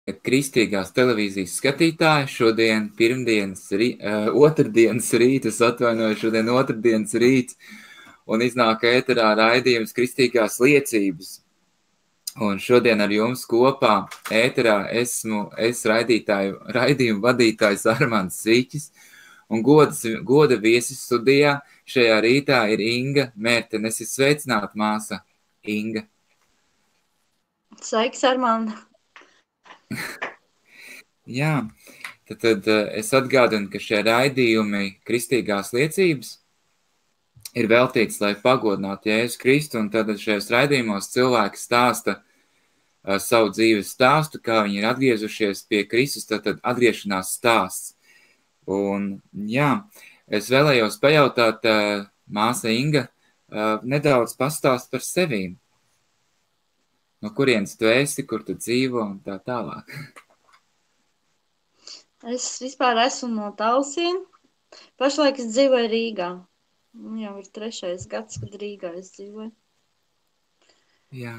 Kristīgās televīzijas skatītāji, šodien otrdienas rīts, šodien otrdienas rīts, un iznāk ēterā raidījums Kristīgās liecības. Un šodien ar jums kopā ēterā esmu raidījumu vadītājs Armands Siķis, un goda viesis studijā šajā rītā ir Inga Mērtene. Esi sveicināta, māsa Inga. Sveiks, Armand! Jā, tad es atgādinu, ka šie raidījumi Kristīgās liecības ir veltīts, lai pagodinātu Jēzu Kristu, un tad šajos raidījumos cilvēki stāsta savu dzīves stāstu, kā viņi ir atgriezušies pie Kristus, tad atgriešanās stāsts. Un jā, es vēlējos pajautāt, māsa Inga, nedaudz pastāst par sevīm. No kurienes tu esi, kur tu dzīvo un tā tālāk. Es vispār esmu no Talsiem. Pašlaik es dzīvoju Rīgā. Jau ir 3. gads, kad Rīgā es dzīvoju. Jā.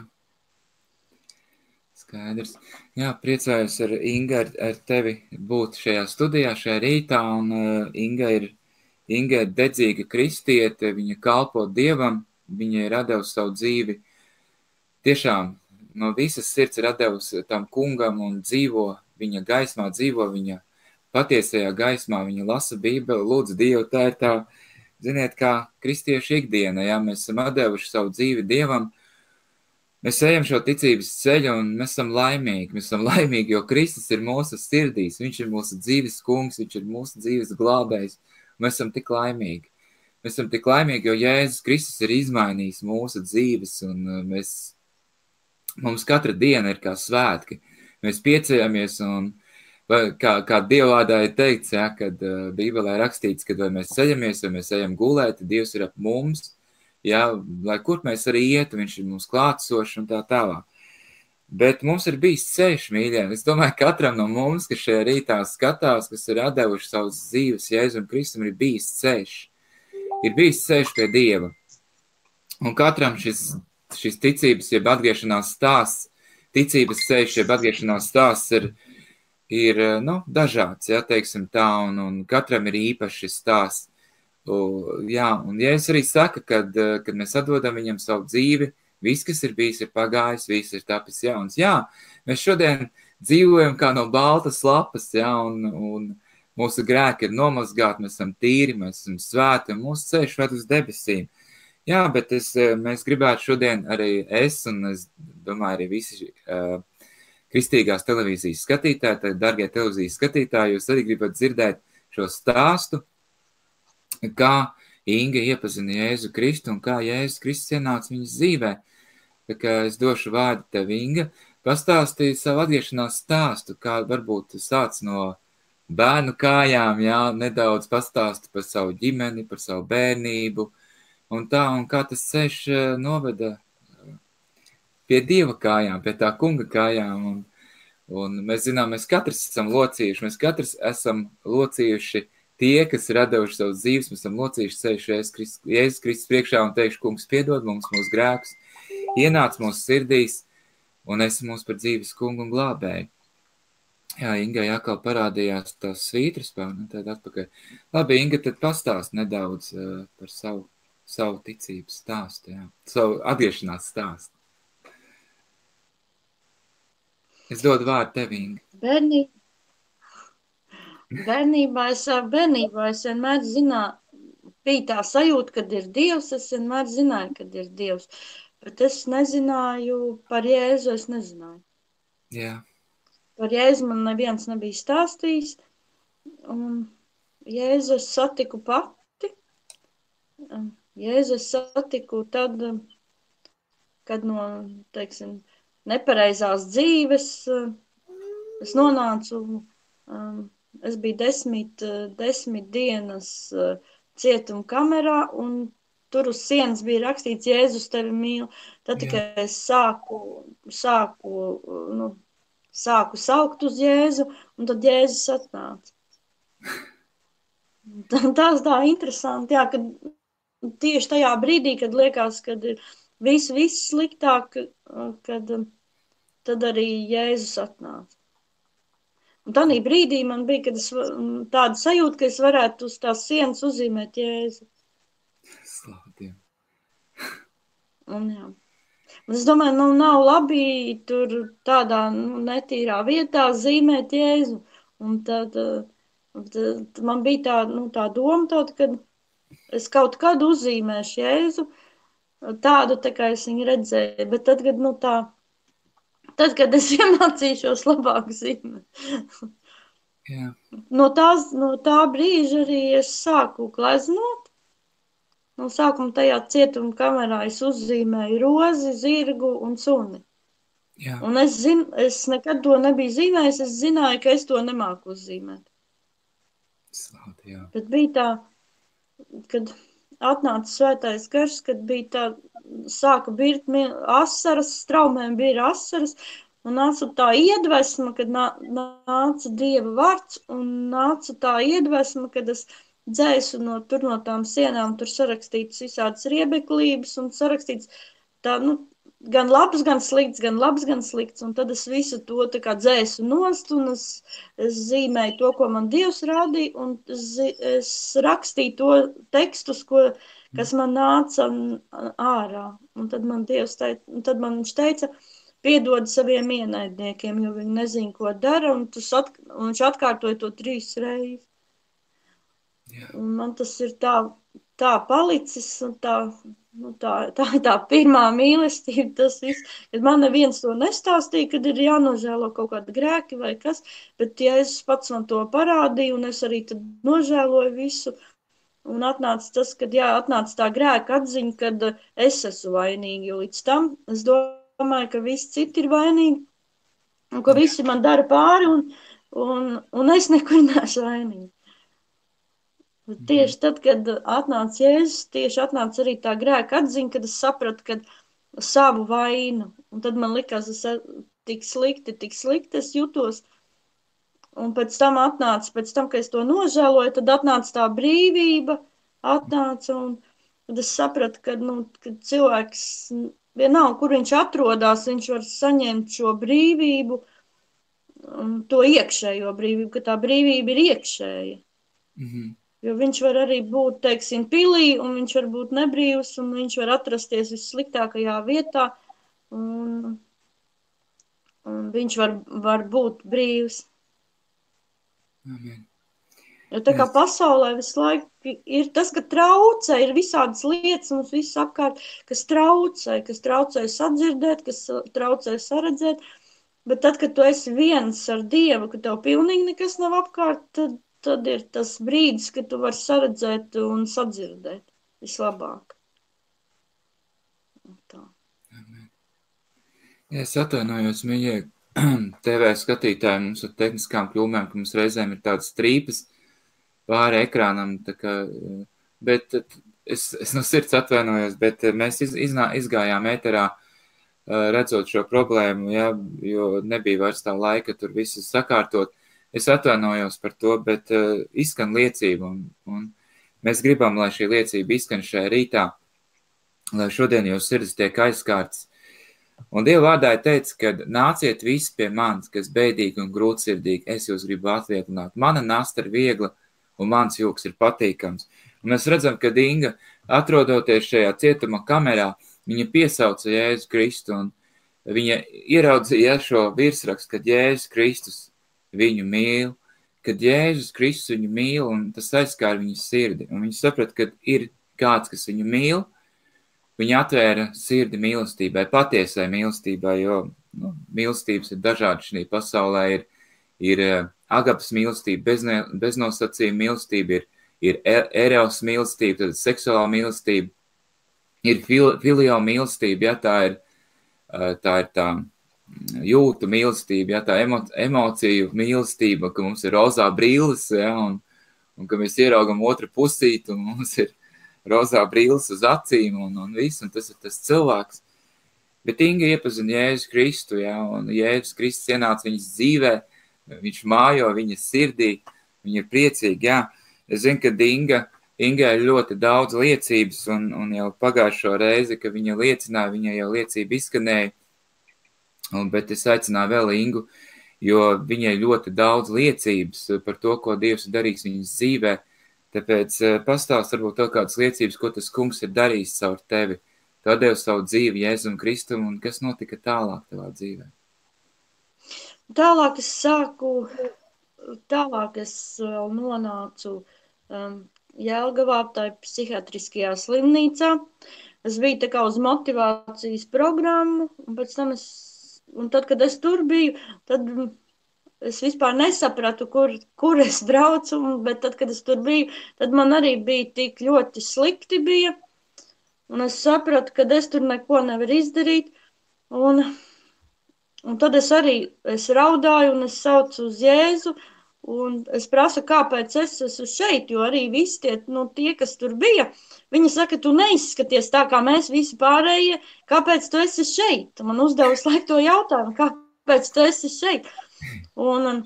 Skaidrs. Jā, priecājos ar Inga, ar tevi būt šajā studijā, šajā rītā, un Inga ir dedzīga kristiete, viņa kalpo Dievam, viņa ir devusi savu dzīvi tiešām no visas sirds ir devusi tam kungam un dzīvo viņa gaismā, dzīvo viņa patiesajā gaismā, viņa lasa Bībeli, lūdz Dievu, tā ir tā, ziniet, kā kristiešu ikdiena, ja mēs esam devuši savu dzīvi Dievam, mēs ejam šo ticības ceļu un mēs esam laimīgi, jo Kristus ir mūsu sirdīs, viņš ir mūsu dzīves kungs, viņš ir mūsu dzīves glābējs, mēs esam tik laimīgi. Mēs esam tik laimīgi, jo Jēzus Kristus ir izmainījis mūsu dzīves un mums katra diena ir kā svētki. Mēs pieceļamies un, kā Dievvārdā ir teikts, ja, kad Bībelē rakstīts, kad vai mēs ceļamies, vai mēs ejam gulēt, Dievs ir ap mums, ja, lai kur mēs arī ietu, viņš ir mums klātsošs un tā tālāk. Bet mums ir bijis ceļš, mīļie. Es domāju, katram no mums, kas šajā rītā skatās, kas ir devuši savas dzīves Jēzum Kristum, ir bijis ceļš. Ir bijis ceļš pie Dieva. Un katram šis ticības, jeb atgriešanās stāsts, ticības ceļš, jeb atgriešanās stāsts ir dažāds, ja, teiksim tā, un katram ir īpaši stāsts. Jā, un Jēzus arī saka, kad mēs atdodam viņam savu dzīvi, viss, kas ir bijis, ir pagājis, viss ir tapis jauns. Jā, mēs šodien dzīvojam kā no baltas lapas, ja, un mūsu grēki ir nomazgāti, mēs esam tīri, mēs esam svēti, un mūsu ceļš ved uz debesīm. Jā, bet mēs gribētu šodien arī un es domāju arī visi kristīgās televīzijas skatītāji, dargie televīzijas skatītāji, jūs arī gribat dzirdēt šo stāstu, kā Inga iepazina Jēzu Kristu un kā Jēzus Kristus ienāca viņas dzīvē. Tā kā es došu vārdu tev, Inga, pastāstīja savu atgriešanās stāstu, kā varbūt sāc no bērnu kājām, jā, nedaudz pastāsti par savu ģimeni, par savu bērnību, un kā tas ceļš noveda pie Dieva kājām, pie tā kunga kājām. Un mēs zinām, mēs katrs esam locījuši, tie, kas ir devuši savus dzīves, mēs esam locījuši ceļu Jēzus Kristus priekšā un teikšu, kungs, piedod mums mūsu grēkus, ienāc mūsu sirdīs un esi mūs par dzīves kungu un glābēju. Jā, Ingai atkal parādījās tās svītras, un tad atpakaļ. Labi, Inga, tad pastāst nedaudz par savu ticības stāstu, jā, savu atgriešanās stāstu. Es dodu vārdu tev, Inga. Bērnībā es vienmēr zināju, bija tā sajūta, kad ir Dievs, es vienmēr zināju, kad ir Dievs, bet es nezināju par Jēzu, es nezināju. Jā. Par Jēzu man neviens nebija stāstījis, un Jēzu es satiku pati. Jēzu es satiku tad, kad no, teiksim, nepareizās dzīves es nonācu, es biju 10 dienas cietuma kamerā, un tur uz sienas bija rakstīts Jēzus tevi mīl. Tad tikai es sāku saukt uz Jēzu, un tad Jēzus atnāca. Tas tā interesanti, jā, kad tieši tajā brīdī, kad liekas, kad ir viss sliktāk, tad arī Jēzus atnāca. Un tādā brīdī man bija, kad tāda sajūta, ka es varētu uz tās sienas uzzīmēt Jēzu. Slavu Dievu. Un, jā. Un es domāju, nu nav labi tur tādā netīrā vietā zīmēt Jēzu. Un tad man bija tā doma, ka es kaut kad uzzīmēšu Jēzu, tādu, tā kā es viņu redzēju. Bet tad, kad es iemācīšos labāk zīmēt. Jā. No tā brīža arī es sāku gleznot. No sākuma tajā cietuma kamerā es uzzīmēju rozi, zirgu un suni. Jā. Un es nekad to nebiju zīmējis, es zināju, ka es to nemāku uzzīmēt. Slavu Dievu. Bet bija tā, kad atnāca svētais gars, kad bija tā, sāka birt asaras, straumēm bija asaras, un nāca tā iedvesma, kad nāca Dieva vārds, un nāca tā iedvesma, kad es dzēsu no tām sienām, tur sarakstītas visādas riebeklības, un sarakstīts tā, gan labs, gan slikts, gan labs, gan slikts, un tad es visu to tā kā dzēsu nost, un es zīmēju to, ko man Dievs rādīja, un es rakstīju to tekstus, kas man nāca ārā, un tad man Dievs teica, un tad man viņš teica, piedod saviem ienaidniekiem, jo viņi nezin, ko dara, un viņš atkārtoja to 3 reizes. Jā. Un man tas ir tā palicis, un tā ir tā pirmā mīlestība, tas viss, kad man neviens to nestāstīja, kad ir jānožēlo kaut kādi grēki vai kas, bet Jēzus pats man to parādīja, un es arī tad nožēloju visu, un atnāca tas, kad atnāca tā grēka atziņa, kad es esmu vainīga, jo līdz tam es domāju, ka visi citi ir vainīgi, un ka visi man dara pāri, un es nekur neesmu vainīga. Tieši tad, kad atnāca Jēzus, tieši atnāca arī tā grēka atziņa, kad es sapratu, ka savu vainu, un tad man likās, es tik slikti es jutos, un pēc tam, kad es to nožēloju, tad atnāca tā brīvība, un tad es sapratu, ka cilvēks, vienalga, kur viņš atrodas, viņš var saņemt šo brīvību, to iekšējo brīvību, ka tā brīvība ir iekšēja. Jo viņš var arī būt, teiksim, pilī, un viņš var būt nebrīvs, un viņš var atrasties vissliktākajā vietā, un viņš var būt brīvs. Amen. Jo tā kā pasaulē visu laiku ir tas, ka traucē, ir visādas lietas mums viss apkārt, kas traucē sadzirdēt, kas traucē saredzēt, bet tad, kad tu esi viens ar Dievu, ka tev pilnīgi nekas nav apkārt, tad ir tas brīdis, kad tu vari saredzēt un sadzirdēt vislabāk. Tā. Amen. Es atvainojos, mīļie TV skatītāji, mums ar tehniskām kļūmēm, ka mums reizēm ir tādas strīpas pāri ekrānam, tā kā, bet es no sirds atvainojos, bet mēs izgājām ēterā, redzot šo problēmu, ja, jo nebija vairs tā laika tur visu sakārtot. Es atvainojos par to, bet izskan liecība, un mēs gribam, lai šī liecība izskan šajā rītā, lai šodien jūs sirdis tiek aizskārts. Un Dieva vārdā teica, ka nāciet visi pie manis, kas bēdīgi un grūtsirdīgi, es jūs gribu atvieglināt. Mana nasta ir viegla, un mans jūks ir patīkams. Un mēs redzam, ka Inga, atrodoties šajā cietuma kamerā, viņa piesauca Jēzu Kristu, un viņa ieraudzīja šo virsrakstu, kad Jēzus Kristus viņu mīl, kad Jēzus Kristus viņu mīl, un tas aizskāra viņas sirdi. Un viņa saprata, ka ir kāds, kas viņu mīl, viņa atvēra sirdi mīlestībai, patiesai mīlestībai, jo mīlestības ir dažādi šī pasaulē, ir agapas mīlestība, beznosacījuma mīlestība, ir eros mīlestība, tad seksuāla mīlestība, ir filio mīlestība, ja tā ir tā jūtu mīlestība, ja tā emociju mīlestība, ka mums ir rozā brīles, ja, un ka mēs ieraugam otru pusīti, un mums ir rozā brīles uz acīm, un viss, un tas ir tas cilvēks. Bet Inga iepazina Jēzus Kristu, ja, un Jēzus Kristus ienāca viņas dzīvē, viņš mājo viņas sirdī, viņa ir priecīga, jā. Es zinu, ka Ingai ir ļoti daudz liecības, un jau pagājušo reizi, ka viņa liecināja, viņa jau liecība izskanēja, bet es aicināju vēl Ingu jo viņai ļoti daudz liecības par to, ko Dievs ir darījis viņas dzīvē. Tāpēc pastāst varbūt to kādas liecības, ko tas kungs ir darījis caur tevi. Tu atdevi savu dzīvi Jēzum Kristum, un kas notika tālāk tavā dzīvē? Tālāk es nonācu Jelgavā, tā psihiatriskajā slimnīcā. Es biju tā kā uz motivācijas programmu, un pēc tam tad, kad es tur biju, tad es vispār nesapratu, kur es braucu, bet tad, kad es tur biju, tad man arī bija tik ļoti slikti bija, un es sapratu, ka es tur neko nevaru izdarīt, un tad es raudāju, un es saucu uz Jēzu, un es prasu, kāpēc es esmu šeit, jo arī visi tie, kas tur bija, viņi saka, tu neizskaties tā, kā mēs visi pārējie, kāpēc tu esi šeit? Man uzdeva uz laiku to jautājumu, kāpēc tu esi šeit? Un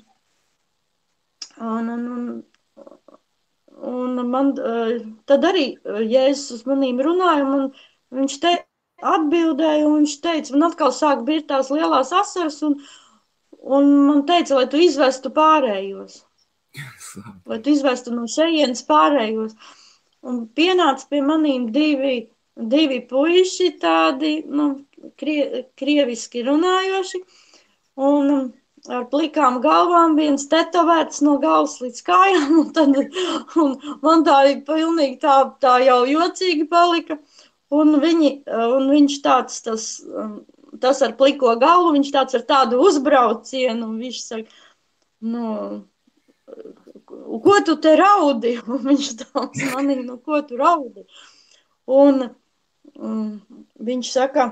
man tad arī Jēzus uz manīm runāja, un viņš atbildēja, un viņš teica, man atkal sāk birt tās lielās asaras, un man teica, lai tu izvestu pārējos, lai tu izvestu no šejienes pārējos. Un pienāca pie manīm divi puiši tādi, krieviski runājoši, un ar plikām galvām, viens tetovēts no galvas līdz kājām, un man tā pilnīgi tā jau jocīgi palika, un viņš tāds, tas ar pliko galvu, viņš tāds ar tādu uzbraucienu, un viņš saka, ko tu te raudi? Un viņš tāds manī, ko tu raudi? Un viņš saka,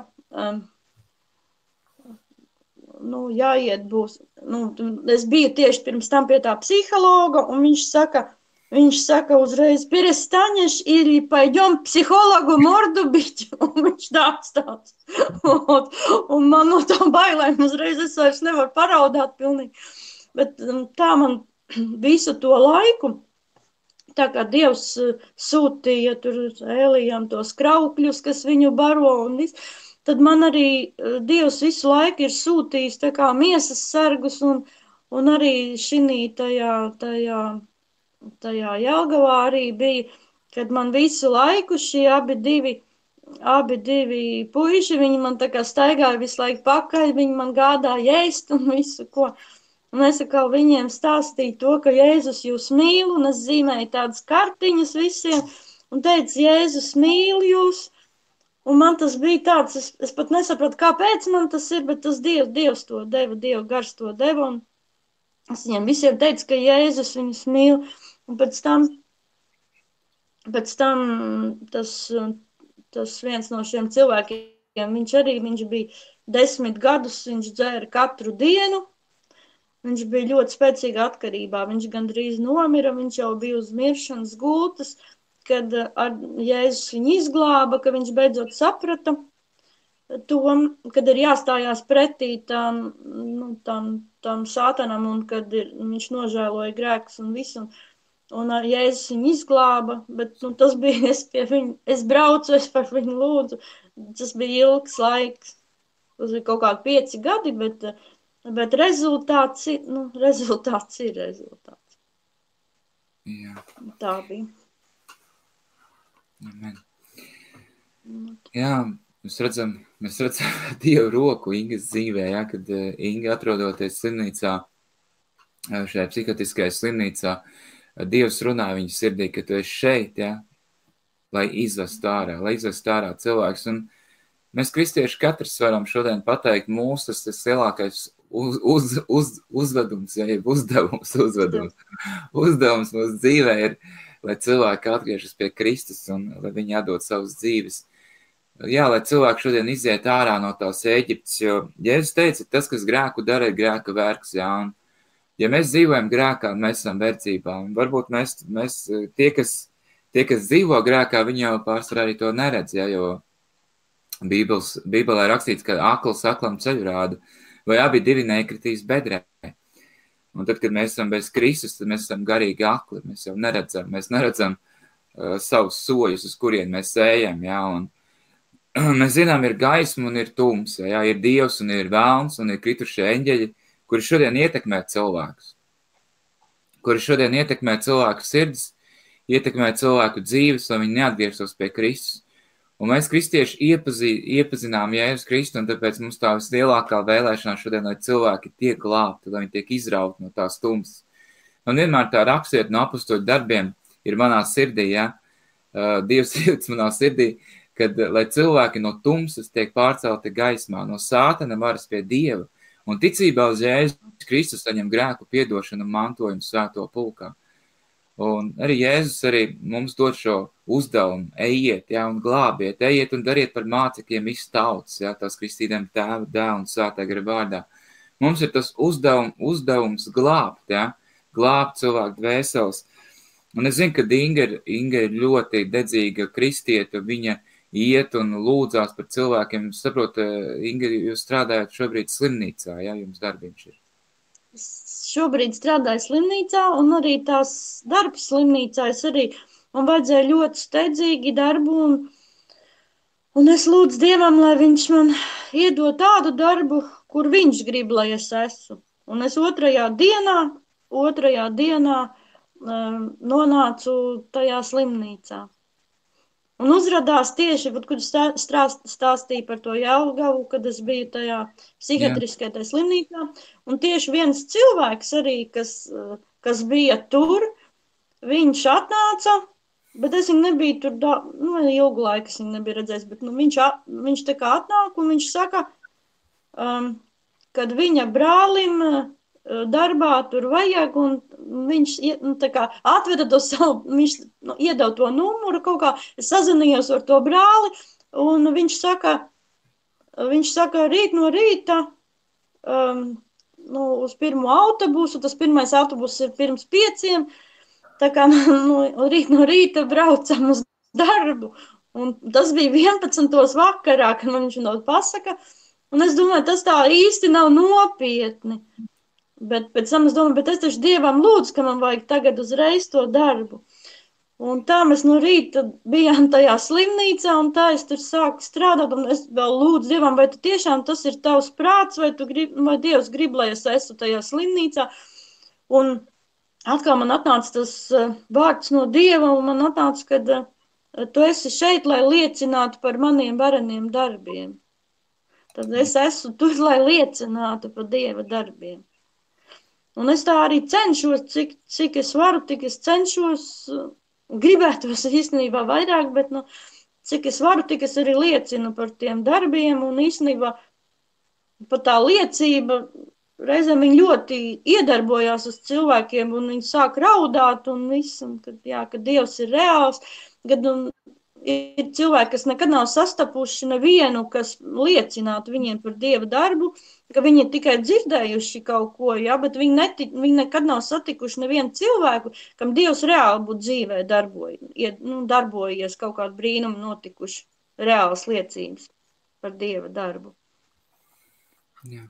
jāiet būs. Es biju tieši pirms tam pie tā psihologa, un viņš saka uzreiz, перестанешь или пойдем психологу морду бить? Un viņš tāds. Un man no tā bailēm uzreiz es vairs nevaru paraudāt pilnīgi. Bet tā man visu to laiku, tā kā Dievs sūtīja tur Ēlijam tos kraukļus, kas viņu baro un viss, tad man arī Dievs visu laiku ir sūtījis tā kā miesas sargus, un arī tajā Jelgavā arī bija, kad man visu laiku šie abi divi puiši, viņi man tā kā staigāja visu laiku pakaļ, viņi man gādāja ēst un visu ko. Un es atkal viņiem stāstīju to, ka Jēzus jūs mīl, un es zīmēju tādas kartiņas visiem, un teicu, Jēzus mīl jūs. Un man tas bija tāds, es pat nesapratu, kāpēc man tas ir, bet tas Dievs to deva, Dieva gars to deva, un es viņiem visiem teicu, ka Jēzus viņus mīl, un pēc tam tas viens no šiem cilvēkiem, viņš bija 10 gadus, viņš dzēra katru dienu, viņš bija ļoti spēcīga atkarībā, viņš gandrīz nomira, viņš jau bija uz miršanas gultas, kad Jēzus viņu izglāba, ka viņš beidzot saprata to, kad ir jāstājās pretī tam sātanam, un kad viņš nožēloja grēkus un visu, un Jēzus viņu izglāba, bet tas bija, es braucu, es par viņu lūdzu, tas bija ilgs laiks, tas bija kaut kādi 5 gadi, bet rezultāts ir rezultāts. Jā. Tā bija. Amen. Jā, mēs redzam Dievu roku Ingas dzīvē, ja, kad Inga atrodoties slimnīcā, šajā psihiatriskajā slimnīcā, Dievs runāja viņas sirdī, ka tu esi šeit, ja, lai izvestu ārā cilvēks. Un mēs kristieši katrs varam šodien pateikt, mūsu tas lielākais uzvedums, ja, uzdevums mūsu dzīvē ir, lai cilvēki atgriežas pie Kristus un lai viņi atdod savas dzīves. Jā, lai cilvēki šodien iziet ārā no tās Ēģiptes, jo Jēzus teica, tas, kas grēku dara, ir grēka vergs, jā, un ja mēs dzīvojam grēkā, mēs esam verdzībā, un varbūt mēs tie, kas dzīvo grēkā, viņi jau pārsvarā arī to neredz, jā, jo Bībelē rakstīts, ka akls aklam ceļu rāda, vai abi divi nekritīs bedrē. Un tad, kad mēs esam bez Kristus, tad mēs esam garīgi akli, mēs jau neredzam savus soļus, uz kurien mēs ejam, jā, un mēs zinām, ir gaisma un ir tums, jā, ir Dievs un ir vēlns un ir kritušie eņģeļi, kuri šodien ietekmē cilvēkus, kuri šodien ietekmē cilvēku sirdis, ietekmē cilvēku dzīves, lai viņi neatgrieztos pie Kristus. Un mēs, kristieši, iepazinām Jēzus Kristu, un tāpēc mums tā vislielākā vēlēšana šodien, lai cilvēki tiek glābti, lai viņi tiek izrauti no tās tumsas. Un vienmēr tā rakstiet no apustuļu darbiem ir manā sirdī, ja? Dievs ielicis manā sirdī, kad, lai cilvēki no tumsas tiek pārcelti gaismā, no sātana varas pie Dieva, un ticībā uz Jēzus Kristus saņem grēku piedošanu un mantojumu svēto pulkā. Un arī Jēzus arī mums dod šo uzdevumu, ejiet, ja, un glābiet, ejiet un dariet par mācekļiem visu tautas, ja, tās kristītiem Tēva, Dēla un Svētā gara vārdā. Mums ir tas uzdevums glābt, ja, glābt cilvēku dvēseles. Un es zinu, ka Inga ir ļoti dedzīga kristieta, viņa iet un lūdzās par cilvēkiem. Saprotu, Inga, jūs strādājat šobrīd slimnīcā, ja, jums darbiņš ir? Šobrīd strādāju slimnīcā, un arī tās darbs slimnīcā man vajadzēja ļoti steidzīgi darbu, un es lūdzu Dievam, lai viņš man iedod tādu darbu, kur viņš grib, lai es esmu. Un es otrajā dienā nonācu tajā slimnīcā. Un uzradās tieši, kad stāstīja par to Jelgavu, kad es biju tajā psihiatriskajā tajā slimnīcā, un tieši viens cilvēks arī, kas bija tur, viņš atnāca, bet es viņu nebiju tur, ilgu laiku es viņu nebiju redzējis, bet viņš tā kā atnāk, un viņš saka, kad viņa brālim darbā tur vajag, un viņš tā kā atveda to savu, viņš iedeva to numuru kaut kā, es sazinījos ar to brāli, un viņš saka, rīt no rīta uz pirmo autobusu, tas pirmais autobus ir pirms 5, tā kā rīt no rīta braucam uz darbu, un tas bija 11. vakarā, kad man viņš to pasaka, un es domāju, tas tā īsti nav nopietni. Bet pēc tam es domāju, bet es taču Dievam lūdzu, ka man vajag tagad uzreiz to darbu. Un tā mēs no rīta bijām tajā slimnīcā, un tā es tur sāku strādāt, un es vēl lūdzu Dievam, vai tu tiešām tas ir tavs prāts, vai Dievs grib, lai es esmu tajā slimnīcā. Un atkal man atnāca tas vārds no Dieva, un man atnāca, ka tu esi šeit, lai liecinātu par maniem vareniem darbiem. Tad es esmu tur, lai liecinātu par Dieva darbiem. Un es tā arī cenšos, cik es varu, tik es cenšos, gribētos īstenībā vairāk, bet, cik es varu, tik es arī liecinu par tiem darbiem, un īstenībā pat tā liecība, reizēm viņi ļoti iedarbojās uz cilvēkiem, un viņi sāk raudāt, un viss, un kad Dievs ir reāls, kad ir cilvēki, kas nekad nav sastapuši nevienu, kas liecinātu viņiem par Dieva darbu, ka viņi ir tikai dzirdējuši kaut ko, ja, bet viņi nekad nav satikuši nevienu cilvēku, kam Dievs reāli būtu dzīvē darbojies, kaut kādu brīnumu notikuši, reālas liecības par Dieva darbu. Jā.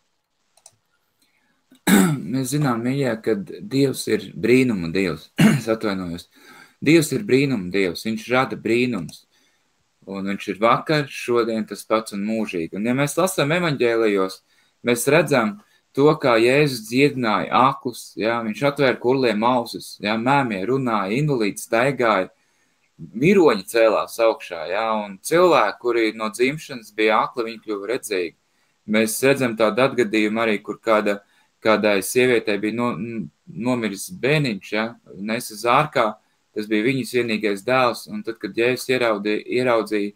Mēs zinām, mīļā, ka Dievs ir brīnuma Dievs. Es atvainojos. Dievs ir brīnuma Dievs, viņš rada brīnums. Un viņš ir vakar, šodien tas pats un mūžīgi. Un ja mēs lasām evaņģēlijos, mēs redzam to, kā Jēzus dziedināja aklus, ja, viņš atvēra kurliem ausis, ja, mēmie runāja, invalīdi staigāja, miroņi cēlās augšā, ja, un cilvēki, kuri no dzimšanas bija akli, viņi kļuva redzīgi. Mēs redzam tādu atgadījumu arī, kur kādai sievietei bija nomiris bērniņš, ja, nesa zārkā. Tas bija viņas vienīgais dēls, un tad, kad Jēzus ieraudzīja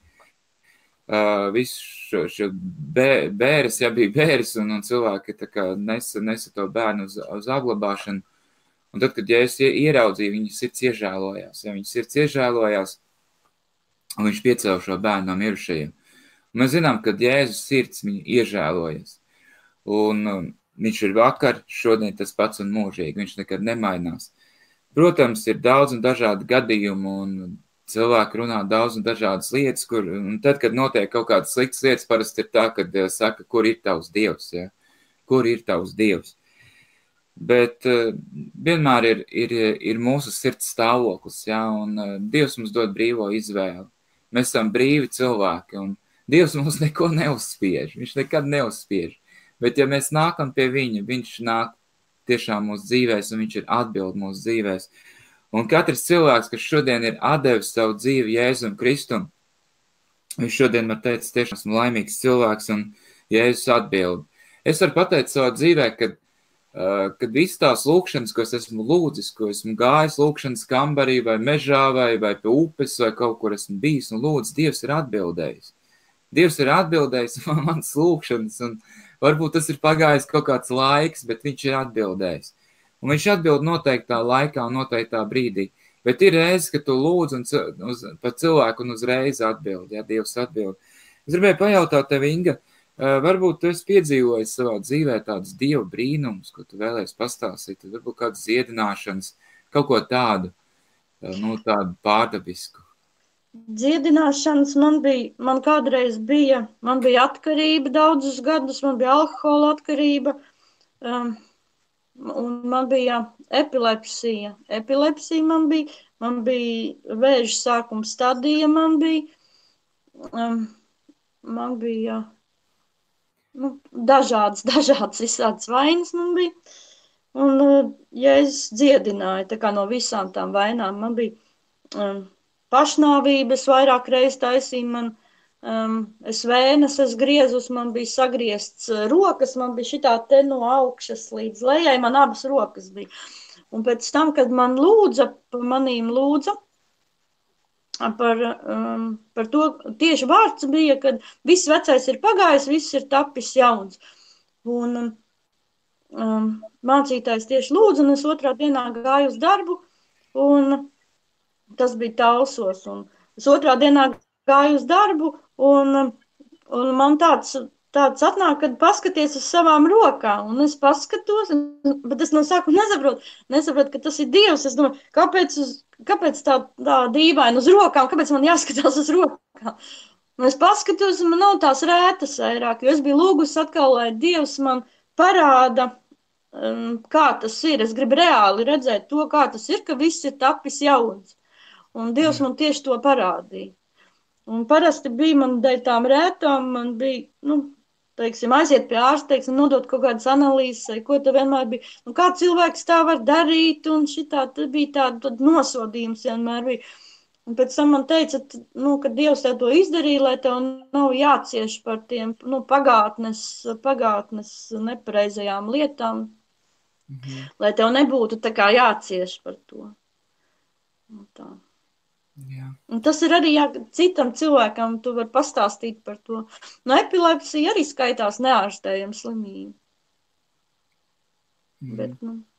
visu šo bēres, ja bija bēres, un cilvēki tā kā nesa to bērnu uz apglabāšanu, un tad, kad Jēzus ieraudzīja, viņas sirds iežēlojās, un viņš piecēla šo bērnu no mirušajiem. Un mēs zinām, ka Jēzus sirds viņa iežēlojas, un viņš ir vakar, šodien tas pats un mūžīgi, viņš nekad nemainās. Protams, ir daudz un dažādi gadījumi, un cilvēki runā daudz un dažādas lietas, un tad, kad notiek kaut kādas sliktas lietas, parasti ir tā, kad saka, kur ir tavs Dievs, ja? Kur ir tavs Dievs? Bet vienmēr ir mūsu sirds stāvoklis, ja? Un Dievs mums dod brīvo izvēli. Mēs esam brīvi cilvēki, un Dievs mums neko neuzspiež, viņš nekad neuzspiež. Bet ja mēs nākam pie viņa, viņš nāk tiešām mūsu dzīvēs, un viņš ir atbild mūsu dzīvēs. Un katrs cilvēks, kas šodien ir atdevis savu dzīvi Jēzum Kristum, viņš šodien man teica, tiešām esmu laimīgs cilvēks, un Jēzus atbild. Es varu pateikt savā dzīvē, kad visas tās lūkšanas, ko es esmu lūdzis, ko esmu gājis lūkšanas kambarī, vai mežā, vai pie upes, vai kaut kur esmu bijis un lūdzis, Dievs ir atbildējis. Dievs ir atbildējis manas lūkšanas, un varbūt tas ir pagājis kaut kāds laiks, bet viņš ir atbildējis. Un viņš atbild noteiktā laikā, noteiktā brīdī. Bet ir reizes, ka tu lūdz par cilvēku un uzreiz atbild, ja Dievs atbild. Es gribēju pajautāt tev, Inga, varbūt tu esi piedzīvojis savā dzīvē tādus Dieva brīnumus, ko tu vēlēsi pastāstīt, varbūt kādas dziedināšanas, kaut ko tādu, tādu pārdabisku. Dziedināšanas man kādreiz bija atkarība daudzus gadus, man bija alkohola atkarība, un man bija epilepsija. Epilepsija man bija vēža sākuma stadija, man bija dažādas visādas vainas man bija. Un Jēzus dziedināja tā kā no visām tām vainām. Man bija pašnāvības vairāk reiz taisīja, es vēnes, es griezus, man bija sagriezts rokas, man bija šitā te no augšas līdz lejai, man abas rokas bija. Un pēc tam, kad man manīm lūdza par to, tieši vārds bija, kad viss vecais ir pagājis, viss ir tapis jauns. Un mācītājs tieši lūdza, un es otrā dienā gāju uz darbu, un tas bija Talsos, un es otrā dienā gāju uz darbu, un man tāds atnāk, kad paskaties uz savām rokām, un es paskatos, bet es no sākuma nesaprotu, ka tas ir Dievs. Es domāju, kāpēc tā dīvaina uz rokām, kāpēc man jāskatās uz rokām? Un es paskatos, un man nav tās rētas vairāk, jo es biju lūgusi atkal, lai Dievs man parāda, kā tas ir. Es gribu reāli redzēt to, kā tas ir, ka viss ir tapis jauns. Un Dievs man tieši to parādīja. Un parasti bija man dēļ tām rētām, man bija, aiziet pie ārsta, nodot kaut kādas analīzes, vai ko te vienmēr bija. Kā cilvēks tā var darīt, un šitā bija tāda nosodījums vienmēr bija. Un pēc tam man teica, ka Dievs tev to izdarīja, lai tev nav jācieš par tiem, pagātnes nepareizajām lietām, lai tev nebūtu tā kā jācieš par to. Un tā. Jā. Un tas ir arī citam cilvēkam, tu vari pastāstīt par to. No epilepsija arī skaitās neārstējama slimība. Bet,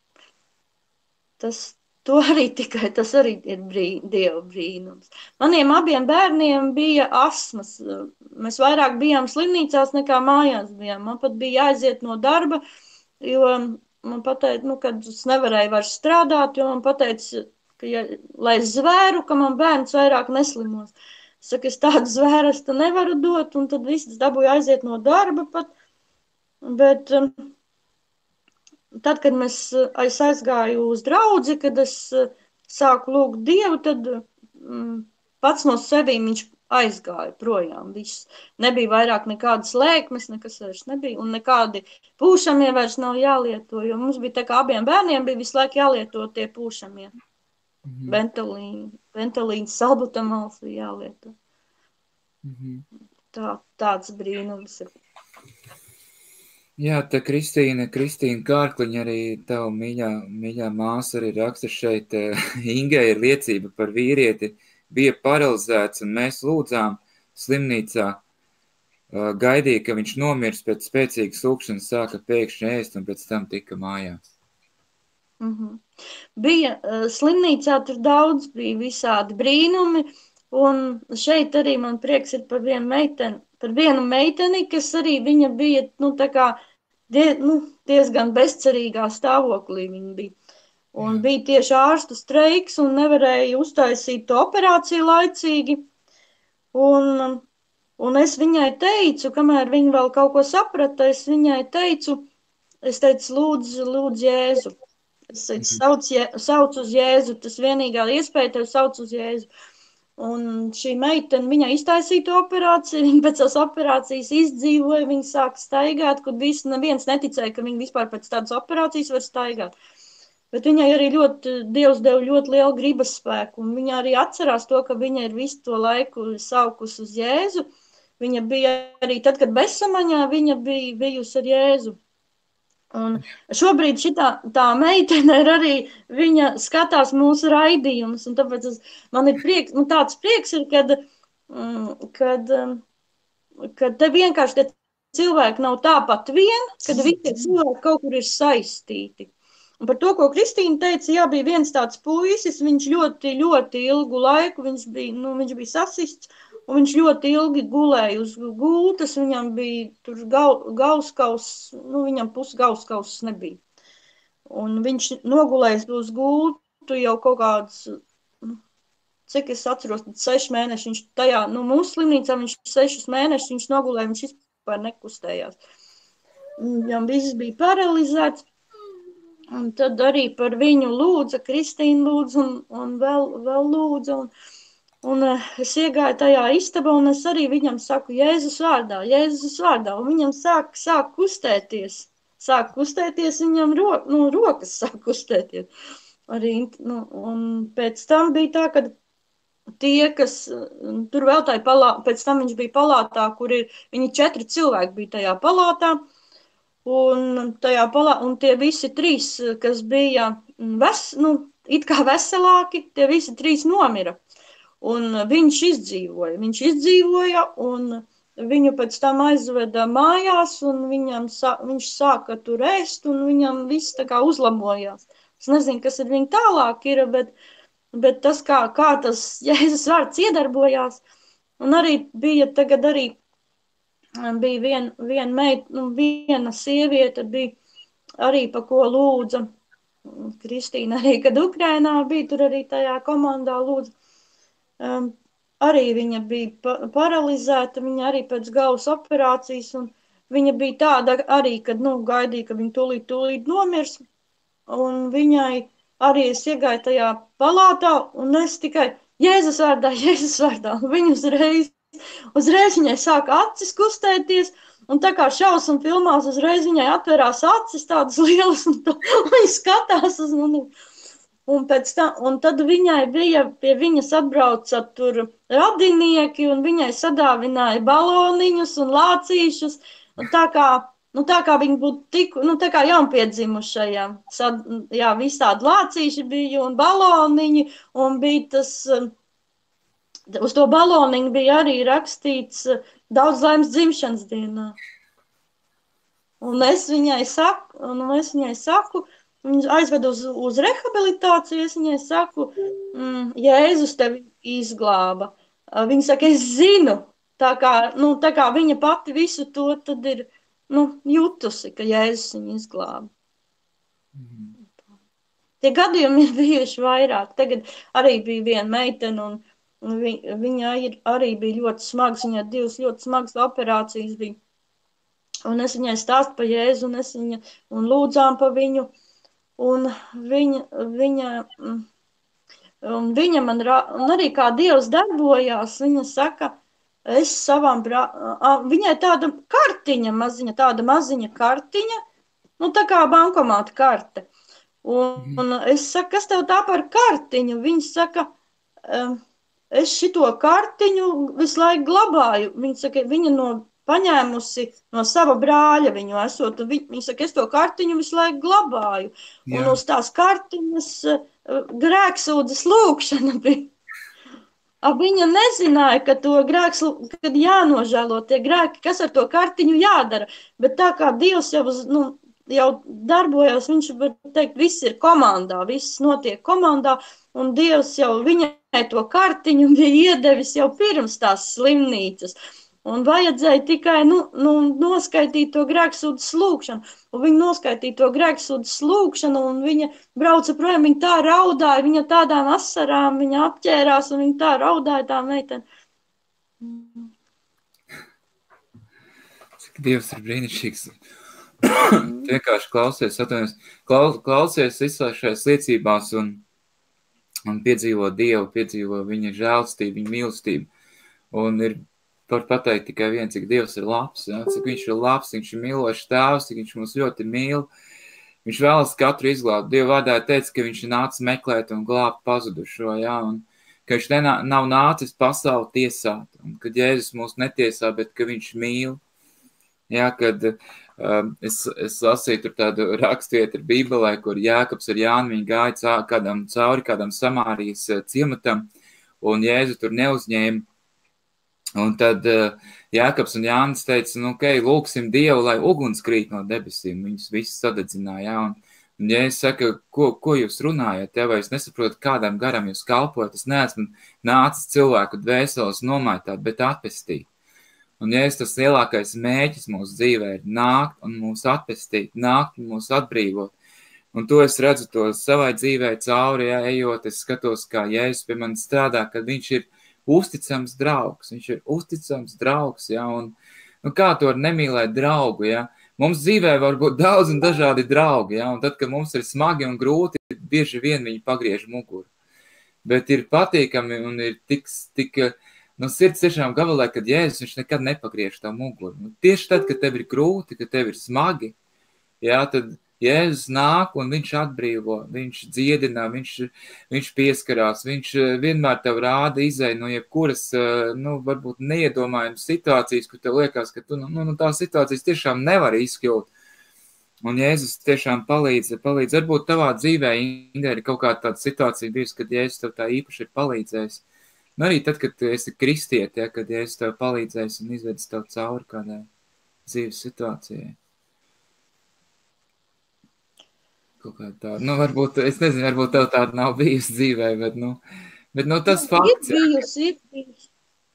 tas arī ir Dieva brīnums. Maniem abiem bērniem bija astmas. Mēs vairāk bijām slimnīcās nekā mājās bijām. Man pat bija jāaiziet no darba, jo man pateica, kad es nevarēju vairs strādāt, jo man pateica, lai es zvēru, ka man bērns vairāk neslimos. Es saku, es tādu zvēru es te nevaru dot, un tad viss dabūja aiziet no darba pat. Bet tad, kad es aizgāju uz draudzi, kad es sāku lūgt Dievu, tad pats no sevīm viņš aizgāja projām. Viss nebija vairāk nekādas lēkmes, nekas vairs nebija, un nekādi pūšamie vairs nav jālieto, jo mums bija tā kā abiem bērniem bija visu laiku jālieto tie pūšamie. Ventolīns, salbutamāls bija jālieto. Tāds brīnums ir. Jā, tā Kristīna Kārkliņa, arī tava mīļā māsa arī raksta šeit, Ingai ir liecība par vīrieti, bija paralizēts, un mēs lūdzām slimnīcā, gaidīja, ka viņš nomirs, pēc spēcīgas lūkšanas sāka pēkšņi ēst, un pēc tam tika mājās. Bija slimnīcā, tur daudz bija visādi brīnumi, un šeit arī man prieks ir par vienu meiteni, kas arī viņa bija, tā kā diezgan bezcerīgā stāvoklī viņa bija. Un bija tieši ārstu streiks, un nevarēja uztaisīt to operāciju laicīgi, un es viņai teicu, kamēr viņa vēl kaut ko saprata, es teicu, lūdzu Jēzu. Es teicu, sauc uz Jēzu, tas vienīgā iespēja tev sauc uz Jēzu. Un šī meitene, viņa iztaisīja to operāciju, viņa pēc tās operācijas izdzīvoja, viņa sāka staigāt, kad neviens neticēja, ka viņa vispār pēc tādas operācijas var staigāt. Bet viņai arī Dievs deva ļoti lielu gribas spēku, un viņa arī atcerās to, ka viņa ir visu to laiku saukus uz Jēzu. Viņa bija arī tad, kad bezsamaņā, viņa bija bijusi ar Jēzu. Un šobrīd tā meitene ir arī, viņa skatās mūsu raidījumus, un tāpēc man ir prieks, tāds prieks ir, kad te vienkārši tie cilvēki nav tāpat vien, kad visi cilvēki kaut kur ir saistīti. Un par to, ko Kristīna teica, jā, bija viens tāds puisis, viņš ļoti, ļoti ilgu laiku, viņš bija sasists, un viņš ļoti ilgi gulēja uz gultas, viņam bija tur gauskaus, viņam pusgauskauss nebija. Un viņš nogulējis uz gultu jau kaut kāds, cik es atceros, 6 mēneši, viņš tajā, mūsu slimnīcā viņš 6 mēnešus viņš nogulēja, viņš vispār nekustējās. Viņam viss bija paralizēts, un tad arī par viņu lūdza, Kristīna lūdza, un vēl lūdza, un es iegāju tajā istabā, un es arī viņam saku Jēzus vārdā, un viņam sāk kustēties, viņam rokas sāk kustēties. Arī, un pēc tam bija tā, ka tie, kas tur vēl pēc tam viņš bija palātā, viņi 4 cilvēki bija tajā palātā, un tie visi 3, kas bija it kā veselāki, tie visi 3 nomira. Un viņš izdzīvoja, un viņu pēc tam aizveda mājās, un viņš sāka tur ēst, un viņam viss tā kā uzlabojās. Es nezinu, kas ar viņu tālāk ir, bet tas, kā tas Jēzus vārds iedarbojās, un arī bija tagad arī viena sieviete bija arī, pa ko lūdza. Kristīna arī, kad Ukrainā bija, tur arī tajā komandā lūdza. Arī viņa bija paralizēta, viņa arī pēc galvas operācijas, un viņa bija tāda arī, kad gaidīja, ka viņa tūlīt nomirs, un viņai arī es iegāju tajā palātā, un es tikai Jēzus vārdā, un viņa uzreiz viņai sāka acis kustēties, un tā kā šausmu filmās uzreiz viņai atverās acis tādas lielas, un viņa skatās uz mani. Un tad viņai bija, pie viņas atbrauca tur radinieki, un viņai sadāvināja baloniņus un lācīšus, un tā kā viņi būtu tā kā jaunpiedzimušajām. Jā, visādi lācīši bija un baloniņi, un bija tas, uz to baloniņu bija arī rakstīts daudz laimes dzimšanas dienā. Un es viņai saku, viņu aizvedu uz rehabilitāciju, es viņai saku, Jēzus tevi izglāba. Viņa saka, es zinu, tā kā viņa pati visu to tad ir, jutusi, ka Jēzus viņu izglāba. Tie gadījumi ir bijuši vairāk. Tagad arī bija viena meitene, un viņa arī bija ļoti smags, viņai 2 ļoti smagas operācijas bija. Un es viņai stāstu par Jēzu, un lūdzām par viņu. Un viņa man, un arī kā Dievs darbojās, viņa saka, es savām viņai tāda kartiņa maziņa, kartiņa, tā kā bankomāta karte. Un es saku, kas tev tā par kartiņu? Viņa saka, es šito kartiņu visu laiku glabāju. Viņa saka, viņa paņēmusi no sava brāļa viņu esot, viņa saka, es to kartiņu visu laiku glabāju. Jā. Un uz tās kartiņas grēksūdzes lūkšana bija. Viņa nezināja, ka to kad jānožēlo tie grēki, kas ar to kartiņu jādara. Bet tā kā Dievs jau darbojās, viņš var teikt, viss ir komandā, viss notiek komandā, un Dievs jau viņai to kartiņu bija iedevis jau pirms tās slimnīcas. Un vajadzēja tikai noskaitīt to grēksūdzes lūkšanu. Un viņa noskaitīja to grēksūdzes lūkšanu, un viņa brauca projām, viņa tā raudāja, viņa tādām asarām, viņa apķērās, un viņa tā raudāja tā meitene. Cik Dievs ir brīnišķīgs. Vienkārši klausies visās šajās liecībās, un un piedzīvo Dievu, piedzīvo viņa žēlstību, viņa mīlestību. Un ir var pateikt tikai viens, cik Dievs ir labs, ja? Cik viņš ir labs, viņš ir mīlošs tēvs, cik viņš mūs ļoti mīl. Viņš vēlas katru izglābt. Dieva vārdā teica, ka viņš ir nācis meklēt un glābt pazudušo, ja? Un ka viņš nav nācis pasauli tiesāt, un kad Jēzus mūs netiesā, bet ka viņš mīl. Ja? Kad es lasīju tur tādu rakstvietu ar Bībelē, kur Jākabs ar Jānu viņi gāja cauri kādam Samārijas ciematam, un Jēzu tur neuzņēma. Un tad Jākabs un Jānis teica, nu, ok, lūksim Dievu, lai uguns krīt no debesīm. Viņus visus sadedzināja, ja? Un Jēzus saka, ko jūs runājat, ja? Vai es nesaprotu, kādam garam jūs kalpojat? Es neesmu nācis cilvēku dvēseles nomaitāt, bet atpestīt. Un Jēzus tas lielākais mēķis mūsu dzīvē ir nākt un mūs atpestīt, nākt un mūs atbrīvot. Un to es redzu to savai dzīvē cauri, ja, ejot, es skatos, kā Jēzus pie manis strādā, kad viņš ir uzticams draugs, ja, un nu, kā to var nemīlēt draugu, ja, mums dzīvē var būt daudz un dažādi draugi, ja, un tad, kad mums ir smagi un grūti, bieži vien viņi pagriež muguru, bet ir patīkami un ir tik no sirds tiešām gabalē, kad Jēzus, viņš nekad nepagriež tā muguru, nu, tieši tad, kad tev ir grūti, kad tev ir smagi, ja, tad Jēzus nāk un viņš atbrīvo, viņš dziedina, viņš pieskarās, viņš vienmēr tev rāda izēju no jebkuras, nu, varbūt neiedomājamas situācijas, kur tev liekas, ka tu, nu, tā situācijas tiešām nevar izkļūt. Un Jēzus tiešām palīdz, varbūt tavā dzīvē, Inga, ir kaut kāda tāda situācija bijusi, kad Jēzus tev tā īpaši ir palīdzējis. Un arī tad, kad tu esi kristiet, ja, kad Jēzus tev palīdzējis un izvedis tev cauri kādai dzīves situācijai. Kaut kā tā, nu, varbūt, es nezinu, varbūt tev tāda nav bijusi dzīvē, bet tas fakts. Ir bijis.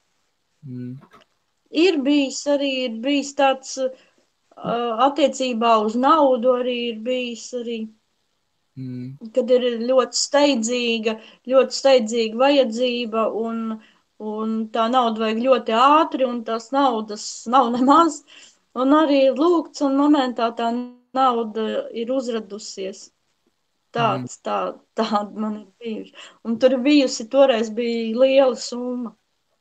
Ir bijis tāds attiecībā uz naudu arī ir bijis arī, kad ir ļoti steidzīga vajadzība un tā nauda vajag ļoti ātri un tās naudas nav nemaz. Un arī lūgts un momentā tā nauda ir uzradusies. Tāda man ir bijusi. Un tur toreiz bija liela summa.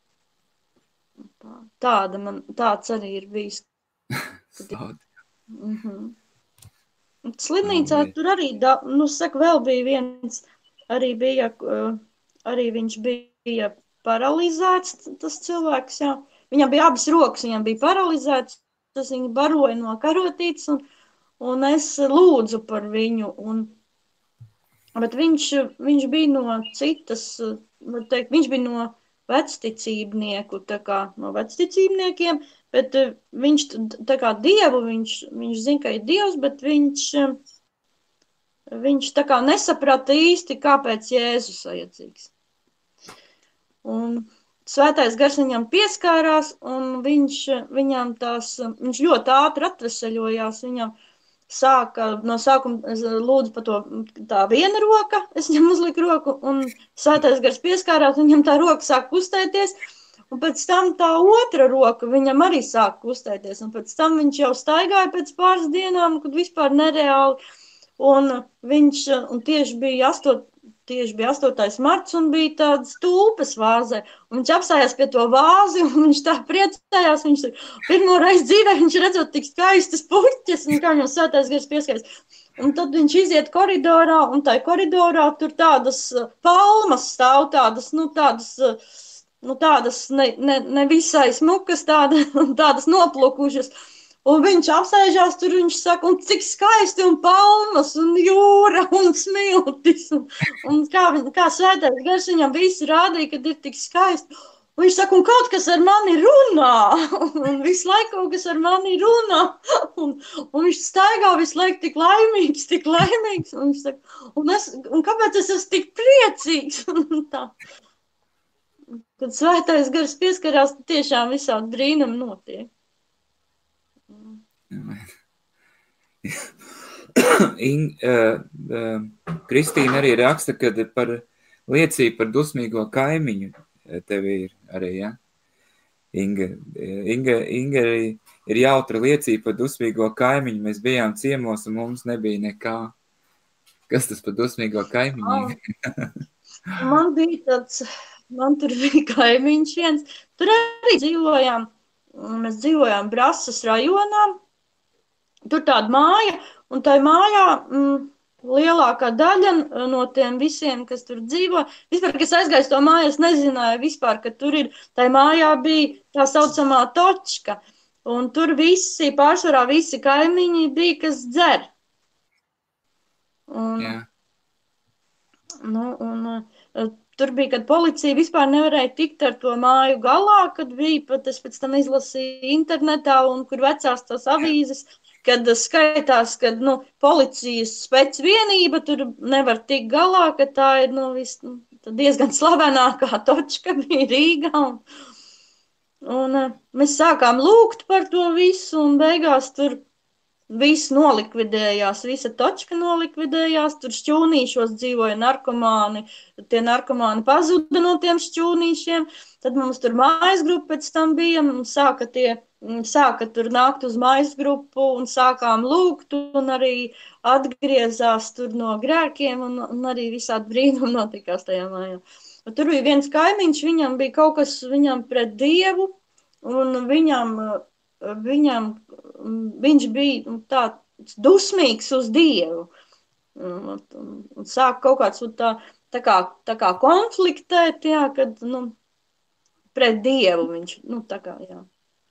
Tāds arī ir bijis. Slimnīcā tur arī, vēl bija viens, arī viņš bija paralizēts, tas cilvēks, jā. Viņam bija abas rokas, viņam bija paralizēts, tas viņu baroja no karotītes, un es lūdzu par viņu, bet viņš bija no citas, var teikt, viņš bija no vecticībnieku, tā kā no vecticībniekiem, bet viņš tā kā Dievu, viņš zina, ka ir Dievs, bet viņš tā kā nesaprata īsti, kāpēc Jēzus vajadzīgs. Un Svētais Gars viņam pieskārās, un viņš ļoti ātri atveseļojās, viņam no sākuma lūdzu par to tā viena roka, es viņam uzliku roku, un Svētais Gars pieskārās, viņam tā roka sāk kustēties, un pēc tam tā otra roka viņam arī sāk kustēties, un pēc tam viņš jau staigāja pēc pāris dienām, kad vispār nereāli, un tieši bija 8. marts, un bija tādas tulpes vāzē, un viņš apstājās pie to vāzi, un viņš tā priecājās, viņš pirmo reizi dzīvē, viņš redzot tik skaistas puķes, un kā viņam Svētais Gars pieskaies. Un tad viņš iziet koridorā, un tai koridorā tur tādas palmas stāv, tādas ne visai smukas, tādas noplukušas. Un viņš apsēžās tur, viņš saka, un cik skaisti, un palmas, un jūra, un smiltis, un kā Svētais Gars viņam visi rādīja, kad ir tik skaisti. Un viņš saka, un kaut kas ar mani runā, un visu laiku kaut kas ar mani runā, un viņš staigā visu laiku tik laimīgs, un viņš saka, un kāpēc es esmu tik priecīgs, un tā. Kad Svētais Gars pieskarās, tiešām visādi brīnumi notiek. Kristīna arī raksta, kad par liecību par dusmīgo kaimiņu tev ir arī, ja? Inga ir jautra liecība par dusmīgo kaimiņu. Mēs bijām ciemos un mums nebija nekā. Kas tas par dusmīgo kaimiņu? Man tur bija kaimiņš viens, tur arī dzīvojām, mēs dzīvojām Brasas rajonā, tur tāda māja, un tai mājā lielākā daļa no tiem visiem, kas tur dzīvo, vispār, kas aizgājas to māju, es nezināju vispār, ka tur ir, tai mājā bija tā saucamā točka, un tur pārsvarā visi kaimiņi bija, kas dzer. Un, tur bija, kad policija vispār nevarēja tikt ar to māju galā, kad bija, pat es pēc tam izlasīju internetā, un kur vecās tās avīzes, kad skaitās, kad, policijas specvienība tur nevar tikt galā, ka tā ir, diezgan slavenākā točka bija Rīgā, un mēs sākām lūgt par to visu, un beigās tur viss nolikvidējās, visa točka nolikvidējās, tur šķūnīšos dzīvoja narkomāni, tie narkomāni pazuda no tiem šķūnīšiem, tad mums tur mājas grupa pēc tam bija, sāka tur nākt uz mājas grupu un sākām lūgt un arī atgriezās tur no grēkiem un arī visādi brīnumi notikās tajā mājā. Un tur bija viens kaimiņš, viņam bija kaut kas viņam pret Dievu un viņš bija tāds dusmīgs uz Dievu. Un sāk kaut kāds tā kā konfliktēt, jā, kad, pret Dievu viņš, tā kā, jā.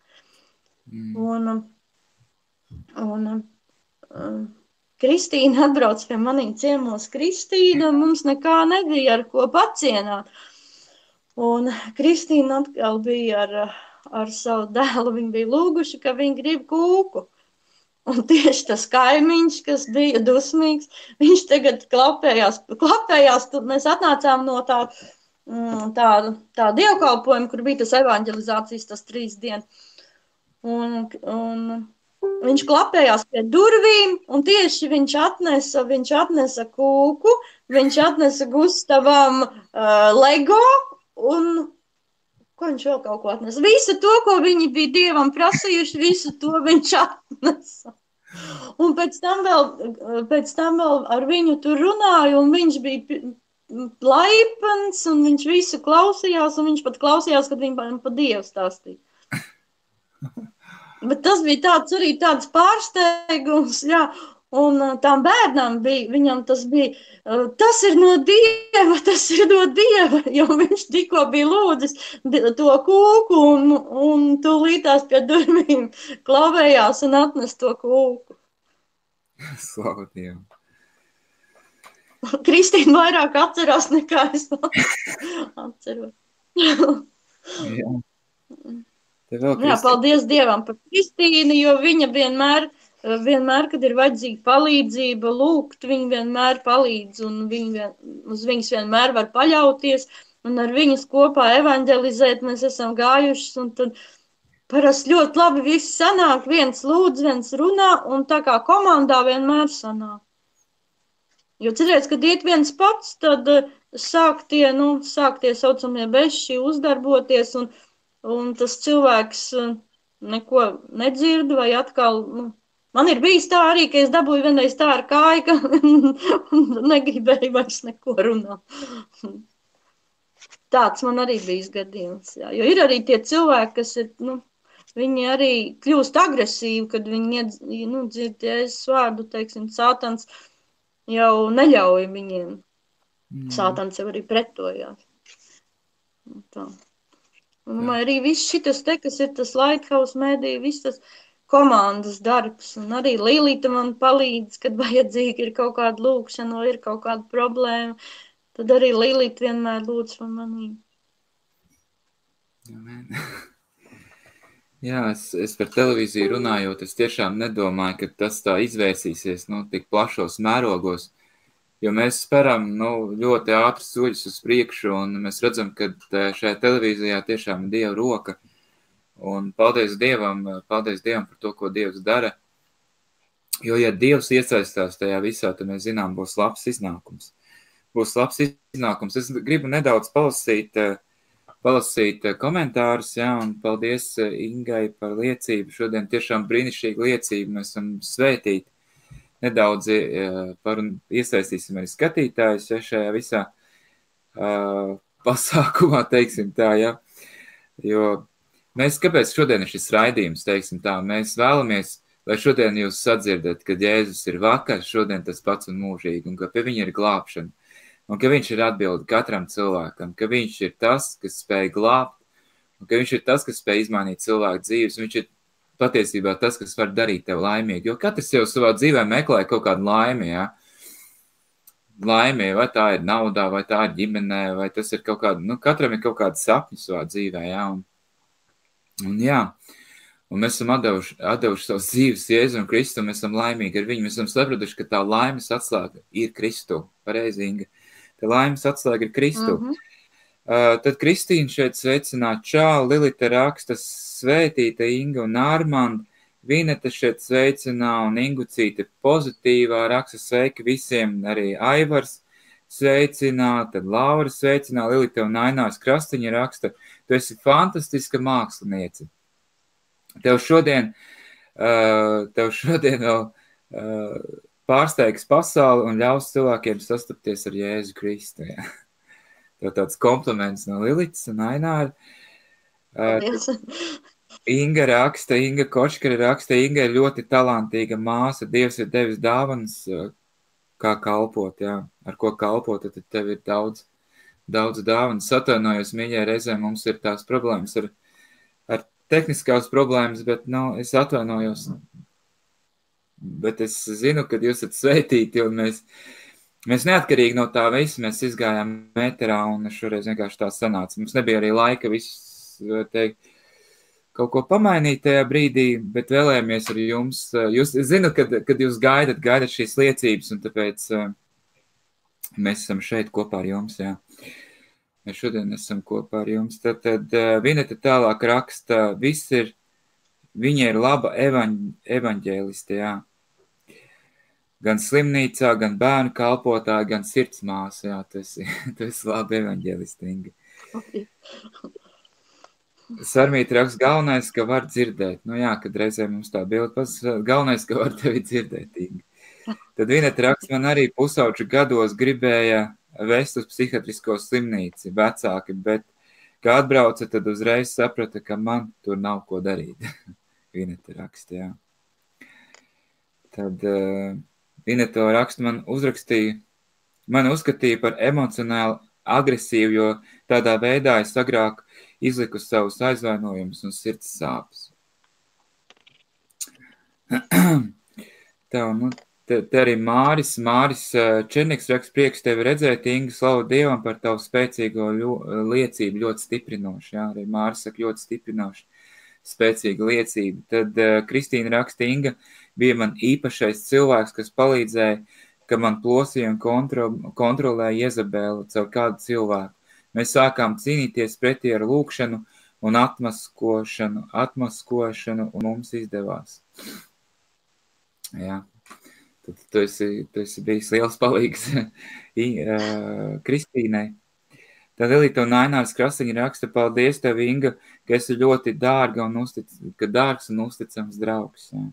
Un Kristīna atbrauc pie maniem ciemos. Kristīna mums nekā nebija ar ko pacienāt. Un Kristīna atkal bija ar savu dēlu, viņi bija lūguši, ka viņi grib kūku. Un tieši tas kaimiņš, kas bija dusmīgs, viņš tagad klapējās, tur mēs atnācām no tā dievkalpojuma, kur bija tas evanģelizācijas, tas 3 dienas. Un viņš klapējās pie durvīm, un tieši viņš atnesa kūku, viņš atnesa Gustavam Lego, un ko viņš vēl kaut ko atnesa? Visu to, ko viņi bija Dievam prasījuši, visu to viņš atnesa. Un pēc tam vēl ar viņu tur runāju, un viņš bija laipns, un viņš visu klausījās, un viņš pat klausījās, kad viņi pa Dievu stāstīja. Bet tas bija arī tāds pārsteigums, jā. Un tām bērnām viņam tas bija, tas ir no Dieva, jo viņš tikko bija lūdzis to kūku un tūlītās pie durvīm klavējās un atnes to kūku. Slavu Dievu. Kristīna vairāk atcerās nekā es atceros. Jā, paldies Dievam par Kristīnu, jo viņa vienmēr, kad ir vajadzīga palīdzība, lūgt, viņa vienmēr palīdz, un uz viņas vienmēr var paļauties, un ar viņas kopā evanģelizēt mēs esam gājušas, un tad parasti ļoti labi viss sanāk, viens lūdz, viens runā, un tā kā komandā vienmēr sanāk. Jo cerēts, kad iet viens pats, tad sāk tie saucamie beši uzdarboties, un tas cilvēks neko nedzird, vai atkal, man ir bijis tā arī, ka es dabūju vienreiz tā ar kāju, ka negribēju vairs neko runāt. Tāds man arī bijis gadījums, jā. Jo ir arī tie cilvēki, kas ir, viņi arī kļūst agresīvi, kad viņi dzird Jēzus vārdu, teiksim, Sātans jau neļauj viņiem. Sātans jau arī pretojās. Tā. Un arī viss šitas kas ir tas Lighthouse mediju, viss tas komandas darbs, un arī Lilita man palīdz, kad vajadzīgi ir kaut kāda lūkšana vai ir kaut kāda problēma, tad arī Lilita vienmēr lūdz par manī. Jā, es par televīziju runājot, es tiešām nedomāju, ka tas tā izvērsīsies, tik plašos mērogos, jo mēs speram, ļoti ātras soļus uz priekšu, un mēs redzam, ka šajā televīzijā tiešām ir Dieva roka, un paldies Dievam par to, ko Dievs dara, jo, ja Dievs iesaistās tajā visā, tad mēs zinām, būs labs iznākums. Es gribu nedaudz palasīt komentārus, jā, un paldies Ingai par liecību. Šodien tiešām brīnišķīga liecība, mēs esam svētīti. Nedaudz iesaistīsim arī skatītājus šajā visā. pasākumā, teiksim tā, ja, jo mēs, kāpēc šodien ir šis raidījums, teiksim tā, mēs vēlamies, lai šodien jūs sadzirdat, ka Jēzus ir vakar, šodien tas pats un mūžīgi, un ka pie viņa ir glābšana, un ka viņš ir atbildi katram cilvēkam, ka viņš ir tas, kas spēj glābt, un ka viņš ir tas, kas spēj izmainīt cilvēku dzīves, un viņš ir patiesībā tas, kas var darīt tev laimīgi, jo katrs jau savā dzīvē meklē kaut kādu laimi, ja? Laimi, vai tā ir naudā, vai tā ir ģimenē, vai tas ir kaut kāda, katram ir kaut kāda sapņu savā dzīvē, ja? Un jā, un mēs esam atdevuši savas dzīves Jēzu un Kristu, un mēs esam laimīgi ar viņu, mēs esam sapratuši, ka tā laimes atslēga ir Kristu, pareizi, Inga, tā laimes atslēga ir Kristu. Tad Kristīna šeit sveicināt, čau, Lilita raksta, svētīta Inga un Armand, Vineta šeit sveicinā un Ingucīte pozitīvā raksta, sveiki visiem, arī Aivars sveicinā, tad Laura sveicinā, Lilita un Ainārs Krastiņa raksta, tu esi fantastiska māksliniece. Tev šodien vēl pārsteigs pasauli un ļaus cilvēkiem sastapties ar Jēzu Kristu, jā. Tev tāds kompliments no Lilitas un Aināra. Inga raksta, Inga Kočkara raksta, Inga ir ļoti talantīga māsa, Dievs ir devis dāvanas, kā kalpot, jā, ar ko kalpot, tad tev ir daudz dāvanas. Atvainojos, mīļie, reizē mums ir tās problēmas ar tehniskās problēmas, bet, es atvainojos. Bet es zinu, ka jūs esat sveitīti, un mēs neatkarīgi no tā visa, mēs izgājām metrā, un šoreiz vienkārši tā sanāca. Mums nebija arī laika visus, teikt, kaut ko pamainīt tajā brīdī, bet vēlējāmies ar jums. Jūs zinu, kad jūs gaidat šīs liecības, un tāpēc mēs esam šeit kopā ar jums, jā. Mēs šodien esam kopā ar jums. Tad Vineta tālāk raksta, viņa ir laba evaņģēliste, jā. Gan slimnīcā, gan bērnu kalpotāja, gan sirds māsa, jā, tu esi laba evaņģēliste, Inga. Sarmīt raksta, galvenais, ka var dzirdēt. Jā, kad reizē mums tā bilde galvenais, ka var tevi dzirdēt, Inga. Tad Vineta raksta, man arī pusauģu gados gribēja vest uz psihiatrisko slimnīcu vecāki, bet, kā atbrauca, tad uzreiz saprata, ka man tur nav ko darīt. Vineta raksta, jā. Tad Vineta raksta, man uzskatīja par emocionāli agresīvu, jo tādā veidā es agrāk izliku savus aizvainojumus un sirds sāpes. Tā, te arī Māris Černieks raksta, prieks tevi redzēt, Inga, slavu Dievam par tavu spēcīgo liecību, ļoti stiprinoši, jā, arī Māris saka, ļoti stiprinoši, spēcīga liecība. Tad Kristīna raksta, Inga, bija man īpašais cilvēks, kas palīdzēja, ka man plosīja un kontrolēja Jezabeli caur kādu cilvēku. Mēs sākām cīnīties pretī ar lūkšanu un atmaskošanu, un mums izdevās. Jā, tad tu esi bijis liels palīgs Kristīnai. Tad Elita un Ainārs Krasiņa raksta, paldies tev, Inga, ka esi ļoti dārgs un uzticams draugs. Jā.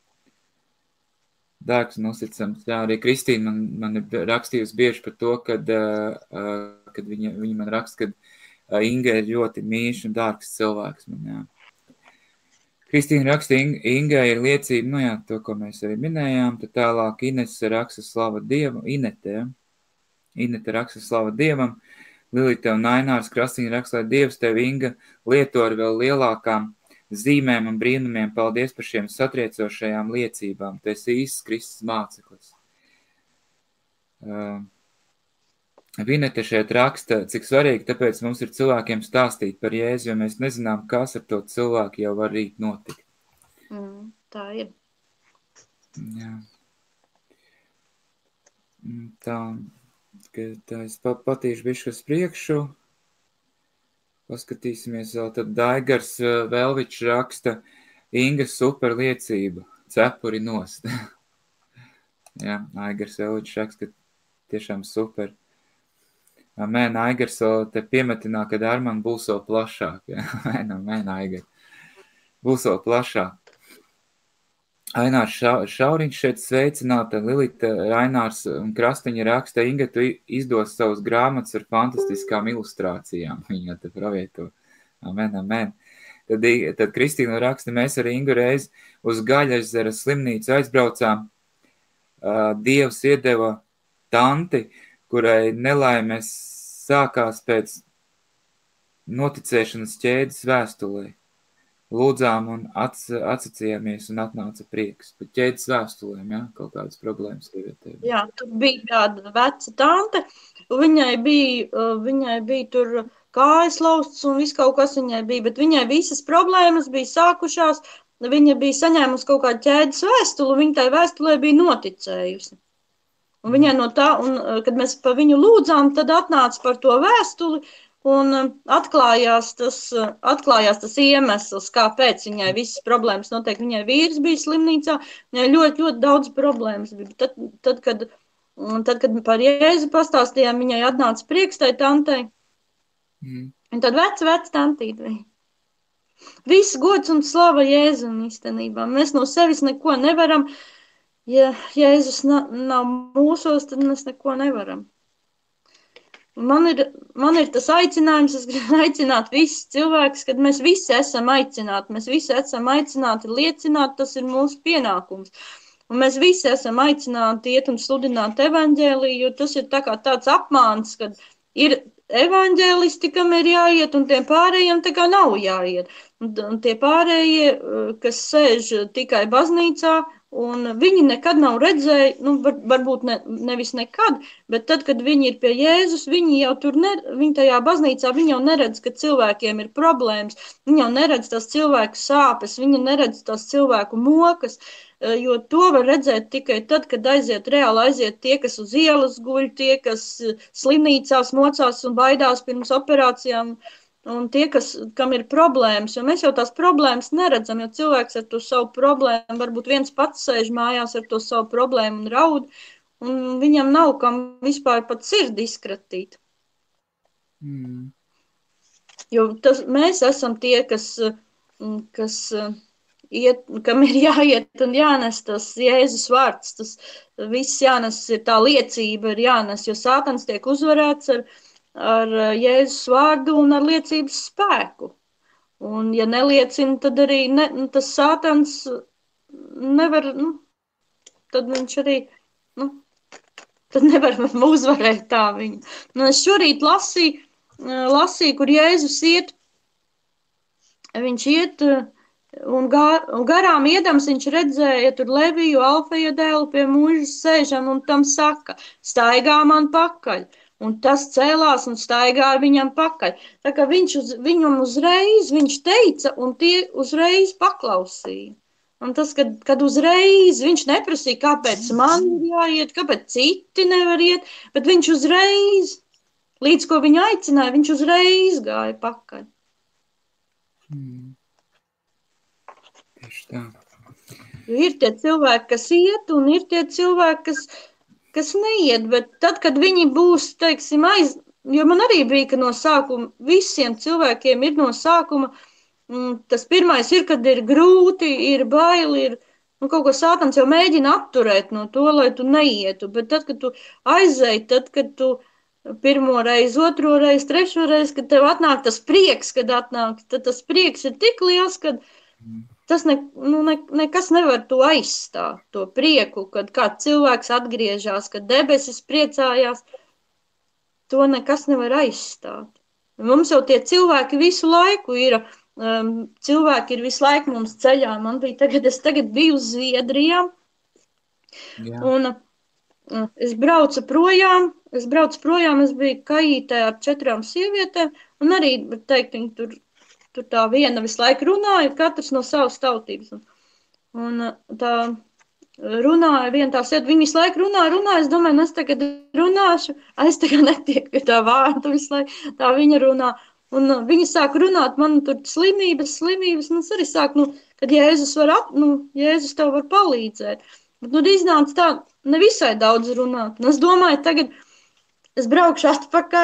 Dārgs un uzticams. Jā, arī Kristīna man ir rakstījusi bieži par to, kad viņa man raksta, ka Inga ir ļoti mīļš un dārgs cilvēks man, jā. Kristīna raksta, Inga ir liecība, jā, to, ko mēs arī minējām, tad tālāk Inese raksta slava Dievam, Inete raksta slava Dievam, Lilita un Ainārs Krasiņa raksta, lai Dievs tev, Inga, lieto ar vēl lielākām zīmēm un brīnumiem, paldies par šiem satriecošajām liecībām. Tu esi īsts Kristus māceklis. Vinete šeit raksta, cik svarīgi, tāpēc mums ir cilvēkiem stāstīt par Jēzu, jo mēs nezinām, kas ar to cilvēku jau var rīt notikt. Tā ir. Jā. Tā es patīšu bišķi uz priekšu. Paskatīsimies vēl, tad Daigars Velvičs raksta, Inga super liecība, cepuri nost. Jā, Daigars Velvičs raksta, ka tiešām super. Mēn, Aigars vēl te piemetinā, kad Arman būs vēl plašāk. Mēn, Aigar. Būs vēl plašāk. Ainārs Šauriņš šeit sveicināta, Lilita Rainārs un Krastiņa raksta, Inga, tu izdos savus grāmatas ar fantastiskām ilustrācijām. Viņa te pravieto. Amen, amen. Tad Kristīna raksta, mēs ar Ingu reiz uz Gaļaezera slimnīcu aizbraucām. Dievs iedeva tanti, kurai nelaimes sākās pēc noticēšanas ķēdes vēstulē. Lūdzām un atsacījāmies un atnāca prieks. Pat ķēdes vēstulēm, ja? Kaut kādas problēmas sievietē. Jā, tur bija tāda veca tante, viņai bija tur kājas laustas un viss kaut kas viņai bija, bet viņai visas problēmas bija sākušās, viņa bija saņēmusi kaut kādu ķēdes vēstuli, viņa tai vēstulē bija noticējusi. Un viņai no tā, un kad mēs pa viņu lūdzām, tad atnāca par to vēstuli, un atklājās tas iemesls, kāpēc viņai visas problēmas notiek. Viņai vīrs bija slimnīcā, viņai ļoti, ļoti daudz problēmas bija. Tad, kad par Jēzu pastāstījām, viņai atnāca prieks tai tantei. Un tad veca tantīt bija. Viss gods un slava Jēzum īstenībā. Mēs no sevis neko nevaram. Ja Jēzus nav mūsos, tad mēs neko nevaram. Man ir tas aicinājums, es gribu aicināt visus cilvēkus, kad mēs visi esam aicināti liecināt, tas ir mūsu pienākums. Un mēs visi esam aicināti iet un sludināt evaņģēliju, jo tas ir tā kā tāds apmāns, kad ir evaņģēlisti, kam ir jāiet, un tiem pārējiem tā kā nav jāiet. Un tie pārējie, kas sēž tikai baznīcā, un viņi nekad nav redzējuši, varbūt nevis nekad, bet tad, kad viņi ir pie Jēzus, viņi jau tur, viņi tajā baznīcā, viņi jau neredz, ka cilvēkiem ir problēmas, viņi jau neredz tās cilvēku sāpes, viņi neredz tās cilvēku mokas, jo to var redzēt tikai tad, kad reāli aiziet tie, kas uz ielas guļ, tie, kas slimnīcās mocās un baidās pirms operācijām, un tie, kam ir problēmas, jo mēs jau tās problēmas neredzam, jo cilvēks ar to savu problēmu, varbūt viens pats sēž mājās ar to savu problēmu un raud, un viņam nav kam vispār pat sirdi izkratīt. Jo mēs esam tie, kas iet, kam ir jāiet un jānes tas Jēzus vārds, tas viss jānes, ir tā liecība ir jānes, jo Sātans tiek uzvarēts ar Jēzus vārdu un ar liecības spēku. Un, ja neliecina, tad arī tas Sātans nevar, tad viņš arī, tad nevar uzvarēt tā viņu. Es šorīt lasīju, kur Jēzus iet, viņš iet, un garām iedams viņš redzēja tur Leviju, Alfeja dēlu pie mūža sēžam, un tam saka, staigā man pakaļ. Un tas cēlās un staigāja viņam pakaļ. Tā kā viņam uzreiz, viņš teica, un tie uzreiz paklausīja. Un tas, kad uzreiz viņš neprasīja, kāpēc man ir jāiet, kāpēc citi nevar iet, bet viņš uzreiz, līdz ko viņu aicināja, viņš uzreiz gāja pakaļ. Tieši tā. Ir tie cilvēki, kas iet, un ir tie cilvēki, kas neiet, bet tad, kad viņi būs, teiksim, jo man arī bija, ka no sākuma visiem cilvēkiem ir no sākuma, tas pirmais ir, kad ir grūti, ir baili, kaut ko Sātans jau mēģina apturēt no to, lai tu neietu, bet tad, kad tu aizēji, tad, kad tu pirmo reizi, otro reizi, trešo reizi, kad tev atnāk tas prieks, kad atnāk, tad tas prieks ir tik liels, kad tas nekas nevar to aizstāt, to prieku, kad kāds cilvēks atgriežas, kad debesis priecājās, to nekas nevar aizstāt. Mums jau tie cilvēki visu laiku ir, cilvēki ir visu laiku mums ceļā. Es tagad biju uz Zviedrijā, un es braucu projām, es biju Kaītē ar 4 sievietēm, un arī, var teikt, viņi tur tā viena visu laiku runāja, katrs no savas tautības. Un tā runāja, viena tā sēd, viņa visu laiku runāja, es domāju, es tagad runāšu, es tagad netieku pie tā vārda visu laiku, tā viņa runā. Un viņa sāk runāt, man tur slimības, un es arī sāku, kad Jēzus Jēzus tev var palīdzēt. Bet iznāca tā, nevisai daudz runāt. Un es domāju, tagad es braukšu atpakaļ,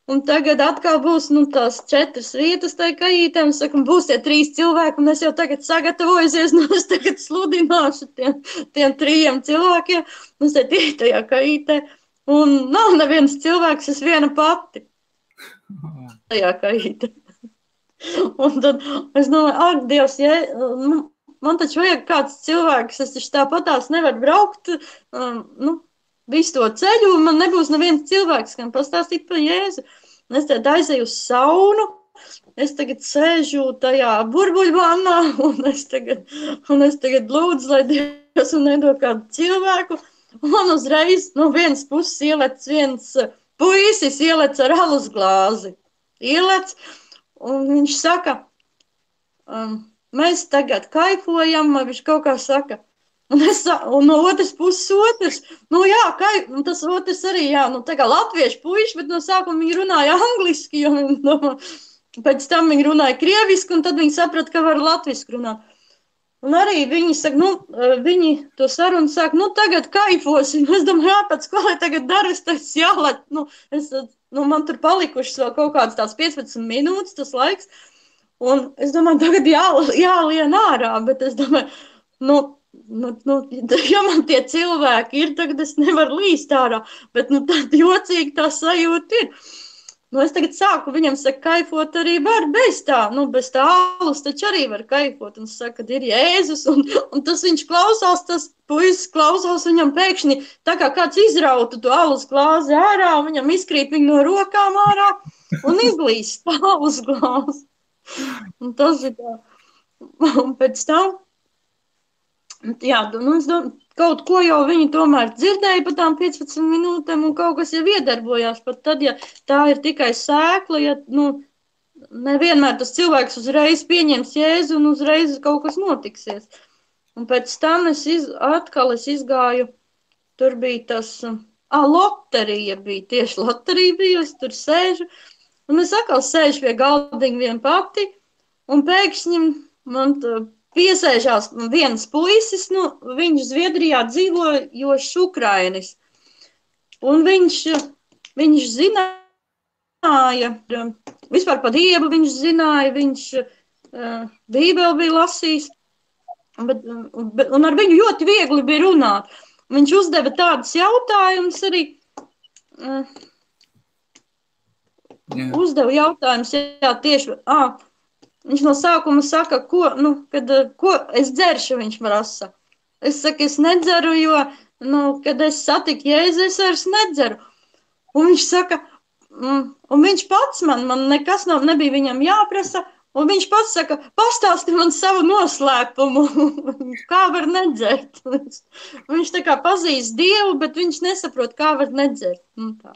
Un tagad atkal būs, nu, tās 4 vietas tai kajītēm, saka, būs tie 3 cilvēki, un es jau tagad sagatavojusies, nu, es tagad sludināšu tiem 3 cilvēkiem, un es te tajā kajītē, un nav neviens cilvēks, es viena pati tajā kajītē. Un tad es domāju, ak, Dievs, ja, man taču vajag kāds cilvēks, es taču tāpatās nevaru braukt, nu, visu to ceļu, un man nebūs neviens cilvēks, kam pastāstīt par Jēzu. Un es tad aizēju uz saunu, es tagad sēžu tajā burbuļvannā, un es tagad lūdzu, lai Dievs man nedod kādu cilvēku, un man uzreiz no vienas puses ielec viens puisis, ielec ar alus glāzi. Ielec, un viņš saka, mēs tagad kaifojam, viņš kaut kā saka. Un no otras puses otrs, nu jā, un tas otrs arī, jā, nu tā kā latviešu puiši, bet no sākuma viņi runāja angliski, jo pēc tam viņi runāja krieviski, un tad viņi saprata, ka var latviski runāt. Un arī viņi saka, nu, viņi to sarunu saka, nu tagad kaifosim, es domāju, pēc ko lai tagad daru, es teicu, jālēt, man tur palikušas vēl kaut kāds tās 15 minūtes, tas laiks, un es domāju, tagad jālien ārā, bet es domāju, ja man tie cilvēki ir, tagad es nevaru līst ārā, bet, tad jocīgi tā sajūta ir. Es tagad sāku viņam saka, kaifot arī var bez tā, bez tā alus taču arī var kaifot, un saka, kad ir Jēzus, un tas viņš klausās, tas puisis klausās, viņam pēkšņi, tā kā kāds izrautu to alus glāzi ārā, un viņam izkrīt viņu no rokām ārā, un izlīst tā alus glāzi. Un tas ir tā. Un pēc tam, jā, es domāju, kaut ko jau viņi tomēr dzirdēja pa tām 15 minūtēm un kaut kas jau iedarbojās, pat tad, ja tā ir tikai sēkla, ja, nevienmēr tas cilvēks uzreiz pieņems Jēzu un uzreiz kaut kas notiksies. Un pēc tam es izgāju, tur bija tas, loterija bija, tieši loterija bija, es tur sēžu, un es atkal sēžu pie galdiņa vien pati, un pēkšņi man piesēžās viens puisis, viņš Zviedrijā dzīvojošs Ukrainis. Un viņš zināja, vispār par Dievu viņš zināja, viņš Bībeli bija lasījis, un ar viņu ļoti viegli bija runāt. Viņš uzdeva tādus jautājumus arī, uzdeva jautājumus, jā, tieši, viņš no sākuma saka, ko es dzeršu, viņš prasa. Es saku, es nedzeru, jo, kad es satiku Jēzu, es vairs nedzeru. Un viņš saka, un viņš pats man nekas nebija viņam jāprasa, un viņš pats saka, pastāsti man savu noslēpumu, kā var nedzert. Viņš tā kā pazīst Dievu, bet viņš nesaprot, kā var nedzert. Tā.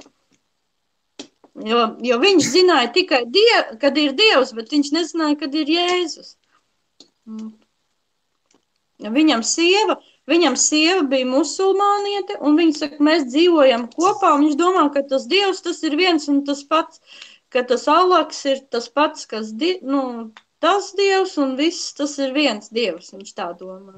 Jo viņš zināja tikai, kad ir Dievs, bet viņš nezināja, kad ir Jēzus. Viņam sieva bija musulmāniete, un viņa saka, mēs dzīvojam kopā, un viņš domā, ka tas Dievs, tas ir viens un tas pats, ka tas Alaks ir tas pats, kas, tas Dievs, un viss tas ir viens Dievs, viņš tā domā.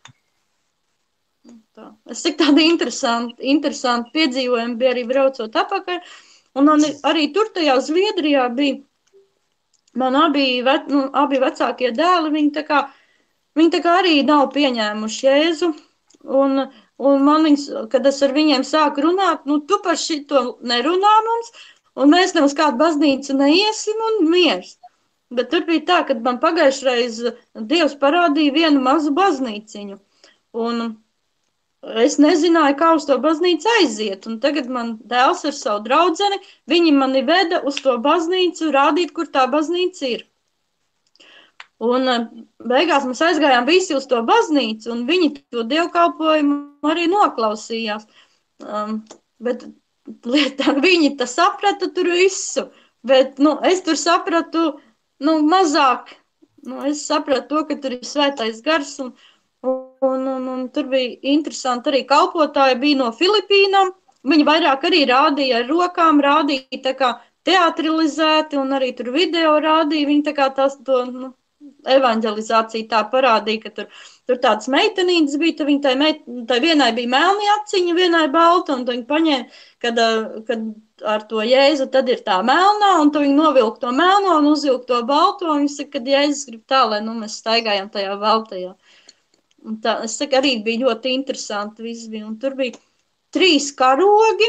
Tā. Es tik tādi interesanti piedzīvojumi bija arī braucot apakaļ. Un arī tur tajā Zviedrijā bija, man abi vecākie dēli, viņi tā kā arī nav pieņēmuši Jēzu, un man viņas, kad es ar viņiem sāku runāt, tu par šito nerunā mums, un mēs ne uz kādu baznīcu neiesim, un miers. Bet tur bija tā, kad man pagājušreiz Dievs parādīja vienu mazu baznīciņu, un es nezināju, kā uz to baznīcu aiziet, un tagad man dēls ar savu draudzeni, viņi mani veda uz to baznīcu, rādīt, kur tā baznīca ir. Un beigās mēs aizgājām visi uz to baznīcu, un viņi to dievkalpojumu arī noklausījās. Bet viņi saprata tur visu, bet, es tur sapratu, mazāk. Es sapratu to, ka tur ir svētais gars, un tur bija interesanti arī kalpotāji, bija no Filipīnām, viņi vairāk arī rādīja ar rokām, rādīja tā kā teatralizēti, un arī tur video rādīja, viņi tā kā tās to, evanģelizācija tā parādīja, ka tur tāds meitenītes bija, tad tai vienai bija melni aciņa, vienai balta, un viņi paņēma, kad ar to Jēzu tad ir tā melnā, un tad viņi novilka to melno un uzvilka to balto, un viņi saka, kad Jēzus grib tā, lai mēs staigājam tajā baltajā. Un tā, es saku, arī bija ļoti interesanti viss bija, un tur bija 3 karogi,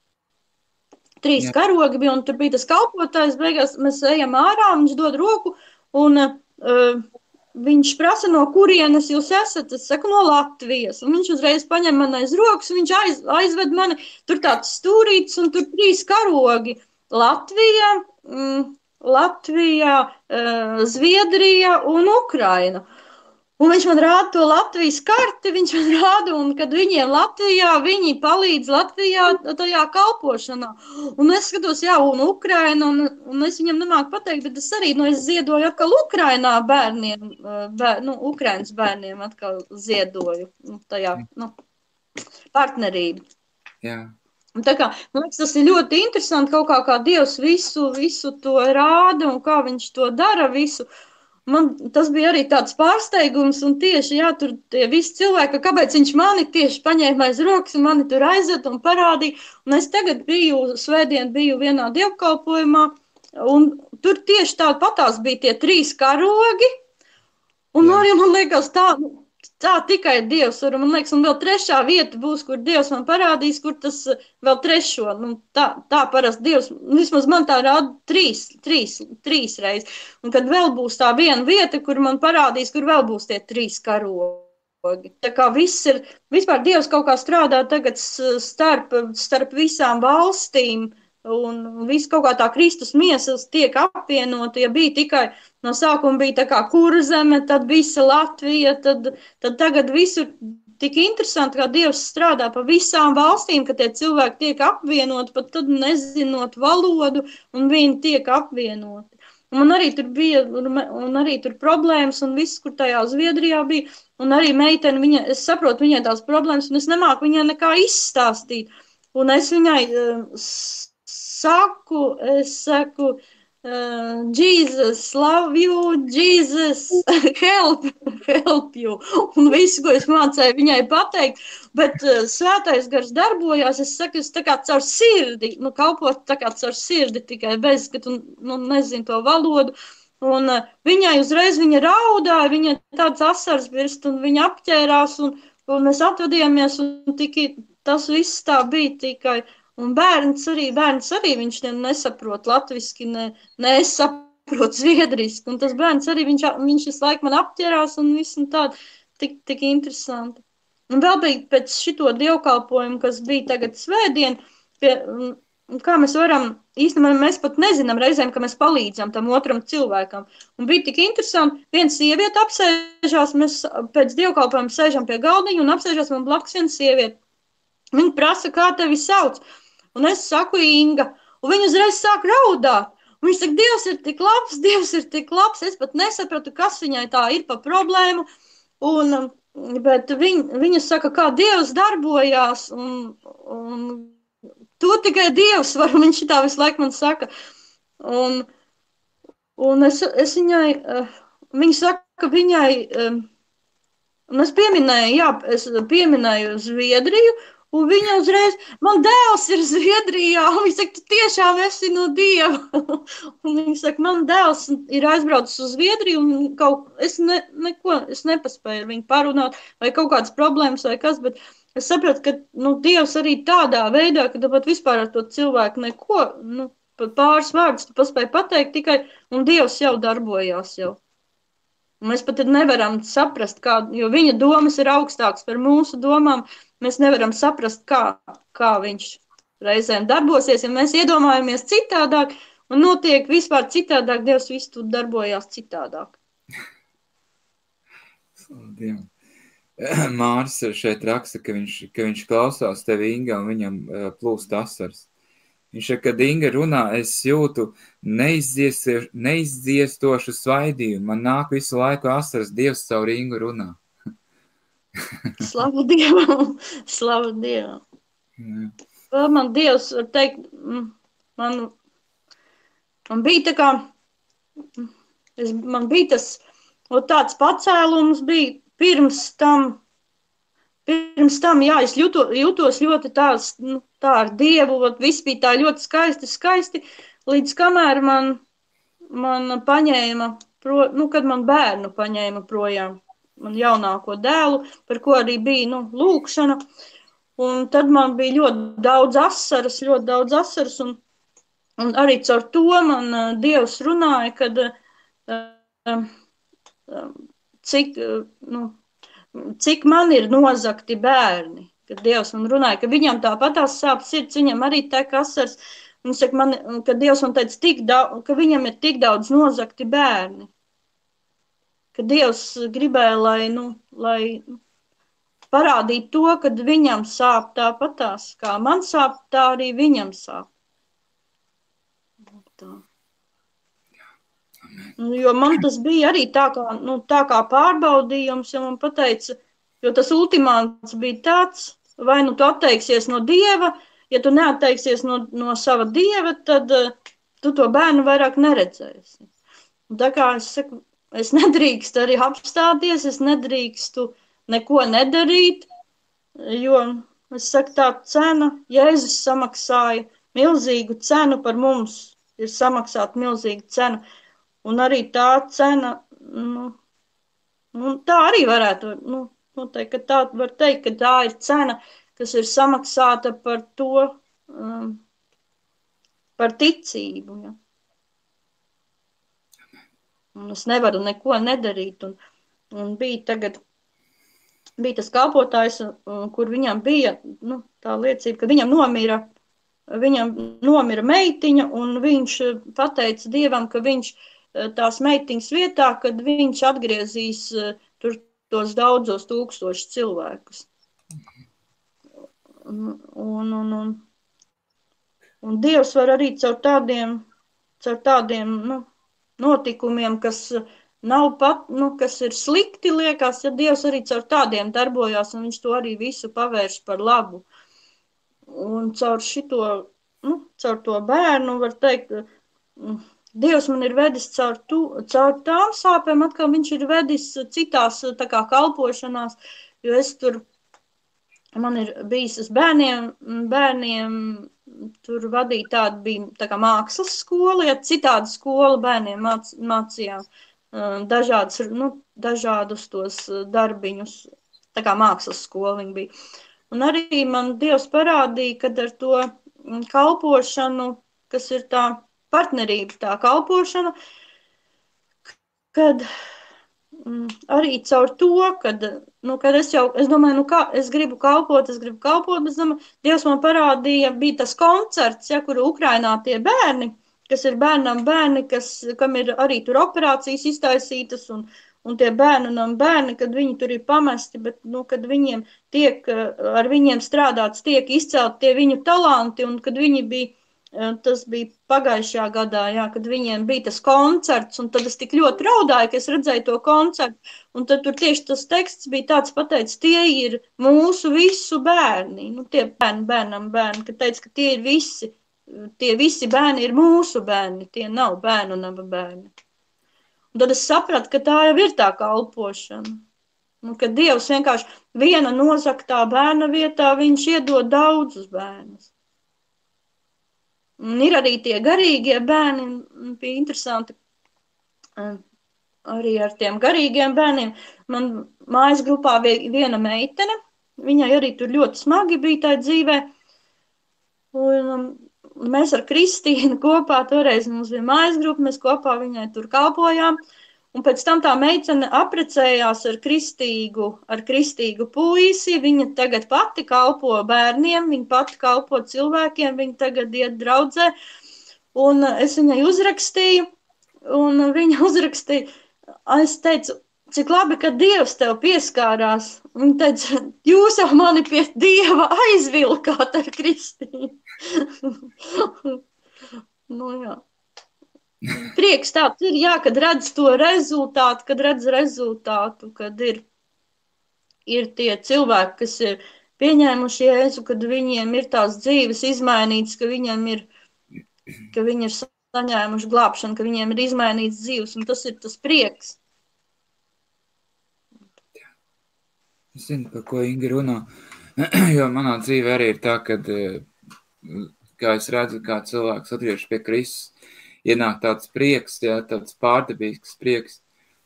bija, un tur bija tas kalpotājs, beigās mēs ejam ārā, viņš dod roku, un viņš prasa, no kurienes jūs esat, es saku, no Latvijas, un viņš uzreiz paņem man aiz rokas, viņš aizved mani, tur tāds stūrīts, un tur 3 karogi, Latvija, Zviedrija un Ukraina. Un viņš man rāda to Latvijas karti, viņš man rāda, un kad viņiem Latvijā, viņi palīdz Latvijā tajā kalpošanā. Un es skatos, jā, un Ukraina, un es viņam nemāku pateikt, bet es arī, es ziedoju atkal Ukrainā bērniem, Ukrainas bērniem atkal ziedoju tajā, partnerību. Jā. Un tā kā, man liekas, tas ir ļoti interesanti, kaut kā Dievs visu to rāda, un kā viņš to dara visu. Man tas bija arī tāds pārsteigums, un tieši, jā, tur tie visi cilvēki, kāpēc viņš mani tieši paņēma aiz rokas, un mani tur aizved un parādīja, un es tagad svētdien biju vienā dievkalpojumā, un tur tieši tāda patās bija tie 3 karogi, un arī man liekas tā tikai Dievs var, un man liekas, un vēl 3. vieta būs, kur Dievs man parādīs, kur tas vēl 3. Tā parasti Dievs, vismaz man tā rāda 3 reizes, un kad vēl būs tā viena vieta, kur man parādīs, kur vēl būs tie 3 karogi. Tā kā vispār Dievs kaut kā strādā tagad starp visām valstīm, un viss kaut kā tā Kristus miesas tiek apvienota, ja bija tikai no sākuma bija tā kā Kurzeme, tad visa Latvija, tad tagad visur tik interesanti, kā Dievs strādā pa visām valstīm, ka tie cilvēki tiek apvienoti, pat tad nezinot valodu, un viņi tiek apvienoti. Un man arī tur bija, un arī tur problēmas, un viss, kur tajā Zviedrijā bija, un arī meitene, es saprotu viņai tās problēmas, un es nemāku viņai nekā izstāstīt. Un es viņai saku, Jesus, love you, Jesus, help you. Un visu, ko es mācēju viņai pateikt, bet svētais gars darbojās, es saku, es tā kā caur sirdi, kalpot tā kā caur sirdi tikai bez, ka tu, nezinu to valodu. Un viņai uzreiz viņa raudāja, viņa tāds asars birst, un viņa apķērās, un mēs atvadījāmies, un tas viss tā bija tikai. Un bērns arī, viņš nesaprot latviski, ne es saprotu zviedriski, un tas bērns arī, viņš visu laiku man apķerās, un viss un tāda, tik interesanti. Un vēl bija pēc šito dievkalpojumu, kas bija tagad svētdien, kā mēs varam, īstenībā mēs pat nezinām reizēm, ka mēs palīdzam tam otram cilvēkam. Un bija tik interesanti, viena sieviete apsēžās, mēs pēc dievkalpojuma sēžam pie galdiņa, un apsēžās man blakus viena sieviete. Viņa prasa, kā tevi sauc? Un es saku Inga, un viņa uzreiz sāk raudāt. Un viņa saka, Dievs ir tik labs, es pat nesapratu, kas viņai tā ir pa problēmu. Bet viņa saka, kā Dievs darbojās, un to tikai Dievs var, un viņš tā visu laiku man saka. Un es viņai, viņa saka viņai, un es pieminēju Zviedriju, un viņa uzreiz, man dēls ir Zviedrijā, un viņa saka, tu tiešām esi no Dieva. Un viņa saka, man dēls ir aizbraucis uz Zviedriju, un es nepaspēju ar viņu parunāt, vai kaut kādas problēmas, vai kas, bet es sapratu, ka Dievs arī tādā veidā, ka tu pat vispār ar to cilvēku neko, pat pāris vārdus tu paspēji pateikt tikai, un Dievs jau darbojās jau. Un mēs pat nevaram saprast, jo viņa domas ir augstākas par mūsu domām, mēs nevaram saprast, kā viņš reizēm darbosies, ja mēs iedomājamies citādāk, un notiek vispār citādāk, Dievs visu tur darbojās citādāk. Māris šeit raksta, ka viņš klausās tevi, Inga, un viņam plūst asars. Viņš saka, kad Inga runā, es jūtu neizdziestošu svaidījumu. Man nāk visu laiku asaras, Dievs caur Ingu runā. Slavu Dievam! Slavu Dievam! Jā. Man Dievs, var teikt, man bija tā kā, man bija tas Un tāds pacēlums bija pirms tam, jā, es jūtos ļoti tāds, nu, tā ar Dievu, viss bija tā ļoti skaisti, līdz kamēr man paņēma, kad man bērnu paņēma projām, man jaunāko dēlu, par ko arī bija, nu, lūkšana, un tad man bija ļoti daudz asaras, un arī caur to man Dievs runāja, kad cik man ir nozagti bērni, kad Dievs man runāja, ka viņam tāpatās sāp sirds, viņam arī tek asaras, un saka, ka Dievs man teica, ka viņam ir tik daudz nozagti bērni, ka Dievs gribēja, lai parādītu to, ka viņam sāp tāpatās, kā man sāp, tā arī viņam sāp. Tā. Jo man tas bija arī tā kā pārbaudījums, ja man pateica, jo tas ultimāts bija tāds, vai nu tu atteiksies no Dieva, ja tu neatteiksies no sava Dieva, tad tu to bērnu vairāk neredzēsi. Un tā kā es saku, es nedrīkstu arī apstāties, es nedrīkstu neko nedarīt, jo es saku, tā cena, Jēzus samaksāja milzīgu cenu par mums, ir samaksāt milzīgu cenu. Un arī tā cena, tā arī varētu, noteikti, ka tā var teikt, ka tā ir cena, kas ir samaksāta par to, par ticību. Ja. Un es nevaru neko nedarīt. Un bija tas kalpotājs, kur viņam bija, tā liecība, ka viņam nomira meitiņa, un viņš pateica Dievam, ka viņš tās meitiņas vietā, kad viņš atgriezīs tur tos daudzos tūkstošus cilvēkus. Un Dievs var arī caur tādiem notikumiem, kas nav kas ir slikti, liekas, ja Dievs arī caur tādiem darbojās, un viņš to arī visu pavērš par labu. Un caur to bērnu var teikt, Dievs man ir vedis caur tām sāpēm, atkal viņš ir vedis citās tā kā kalpošanās, jo man ir bijis bērniem tur vadīt bija tā kā mākslas skola, ja citādi skola bērniem mācījām dažādus tos darbiņus, tā kā mākslas skola viņi bija. Un arī man Dievs parādīja, kad ar to kalpošanu, kas ir tā partnerība, tā kalpošana, kad arī caur to, kad es domāju, kā es gribu kalpot, bet es domāju, Dievs man parādīja, bija tas koncerts, ja, kur Ukrainā tie bērni, kas ir bērni, kam ir arī tur operācijas iztaisītas, un tie bērni, kad viņi tur ir pamesti, bet, kad viņiem ar viņiem strādāts, tiek izcelt tie viņu talanti, un kad viņi bija, tas bija pagājušajā gadā, jā, kad viņiem bija tas koncerts, un tad es tik ļoti raudāju, ka es redzēju to koncertu, un tad tur tieši tas teksts bija tāds pateicis, tie ir mūsu visu bērni, tie bērni, kad teica, ka tie visi bērni ir mūsu bērni, tie nav bērnu nama bērni. Un tad es sapratu, ka tā jau ir tā kalpošana. Kad Dievs vienkārši viena nozaktā bērna vietā, viņš iedod daudzus bērnus. Un ir arī tie garīgie bērni, bija interesanti arī ar tiem garīgiem bērniem. Man mājas grupā viena meitene, viņai arī tur ļoti smagi bija tā dzīvē. Un mēs ar Kristīnu kopā, toreiz mums bija mājas grupa, mēs kopā viņai tur kalpojām, un pēc tam tā meitene apprecējās ar kristīgu puisi, viņa tagad pati kalpo bērniem, viņa pati kalpo cilvēkiem, viņa tagad iet draudzē, un es viņai uzrakstīju, un viņa uzrakstīja, es teicu, cik labi, ka Dievs tev pieskārās, un teica, jūs jau mani pie Dieva aizvilkāt ar Kristīnu. Jā. Prieks tāds ir, jā, kad redz to rezultātu, kad ir tie cilvēki, kas ir pieņēmuši Jēzu, kad viņiem ir tās dzīves izmainītas, ka viņi ir saņēmuši glābšanu, ka viņiem ir izmainīts dzīves, un tas ir tas prieks. Es zinu, par ko Inga runā, jo manā dzīvē arī ir tā, kad, kā es redzu, kā cilvēks atgriežas pie Kristus, ienāk tāds prieks, jā, tāds pārdabīgs prieks.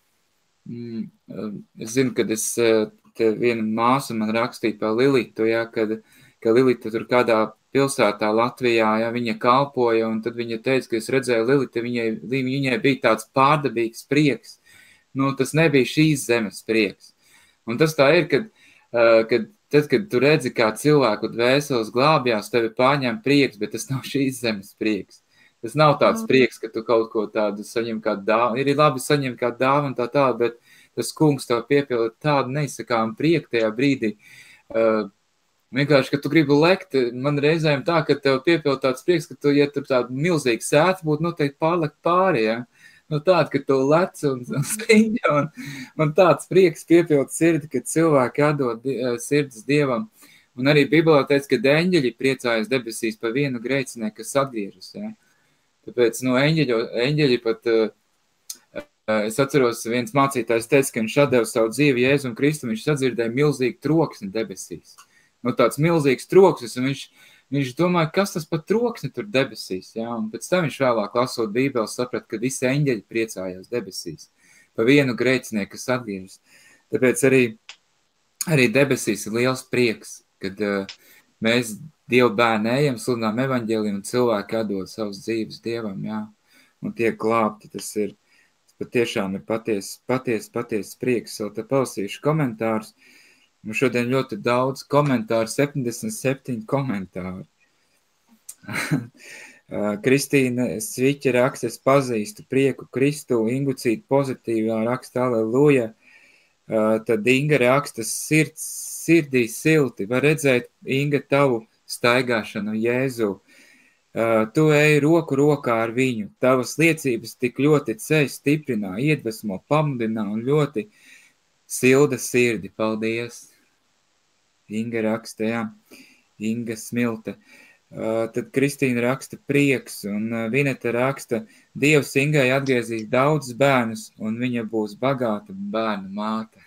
Es zinu, kad te viena māsa man rakstīja par Lilitu, jā, ka Lilita tur kādā pilsētā Latvijā, jā, viņa kalpoja, un tad viņa teica, ka es redzēju Lilitu, viņai bija tāds pārdabīgs prieks. Nu, tas nebija šīs zemes prieks. Un tas tā ir, kad tu redzi, kā cilvēku dvēseles glābjās, tevi pārņem prieks, bet tas nav šīs zemes prieks. Tas nav tāds prieks, ka tu kaut ko tādu saņem kā dāvanu. Ir labi saņemt kā dāvanu tā, bet tas kungs tev piepilda tādu neizsakāmu prieku tajā brīdī. Vienkārši, ka tu gribi lekt, man reizēm tā, ka tev piepilda tāds prieks, ka tu, ja tur tādu milzīgu sētu būtu, noteikti pārlekt pāri, ja? Nu tāda, ka tu lec un skriņa, un man tāds prieks piepilda sirdi, ka cilvēki atdod sirds Dievam. Un arī Bībelē teica, ka eņģeļi priecājas debesīs par vienu grēcinieku, kas atgriežas, ja? Tāpēc, nu, eņģeļi pat, es atceros, viens mācītājs teica, ka viņš atdeva savu dzīvi Jēzum Kristum, viņš sadzirdēja milzīgu troksni debesīs. Nu, tāds milzīgs troksnis, un viņš domāja, kas tas par troksni tur debesīs, jā, un pēc tam viņš vēlāk lasot Bībeli saprat, ka visi eņģeļi priecājās debesīs, pa vienu grēcinieku, kas atgriežas. Tāpēc arī debesīs ir liels prieks, kad mēs Dievu bērni ejam, sludinām evaņģēliju, un cilvēki atdod savus dzīves Dievam, jā, un tiek glābti. Tas patiešām ir patiesi prieks. Vēl te palasīšu komentārus. Mums šodien ļoti daudz komentāru, 77 komentāri. Kristīna Sviķa raksta, es pazīstu prieku Kristu, Ingucīta pozitīvā raksta, aleluja. Tad Inga raksta, sirdī silti, var redzēt, Inga, tavu staigāšanu Jēzu. Tu ej roku rokā ar viņu. Tavas liecības tik ļoti ceļ stiprinā, iedvesmo, pamudinā un ļoti silda sirdi. Paldies! Inga raksta, jā. Inga Smilte. Tad Kristīna raksta prieks, un Vineta raksta, Dievs Ingai atgriezīs daudz bērnus, un viņa būs bagāta bērnu māte.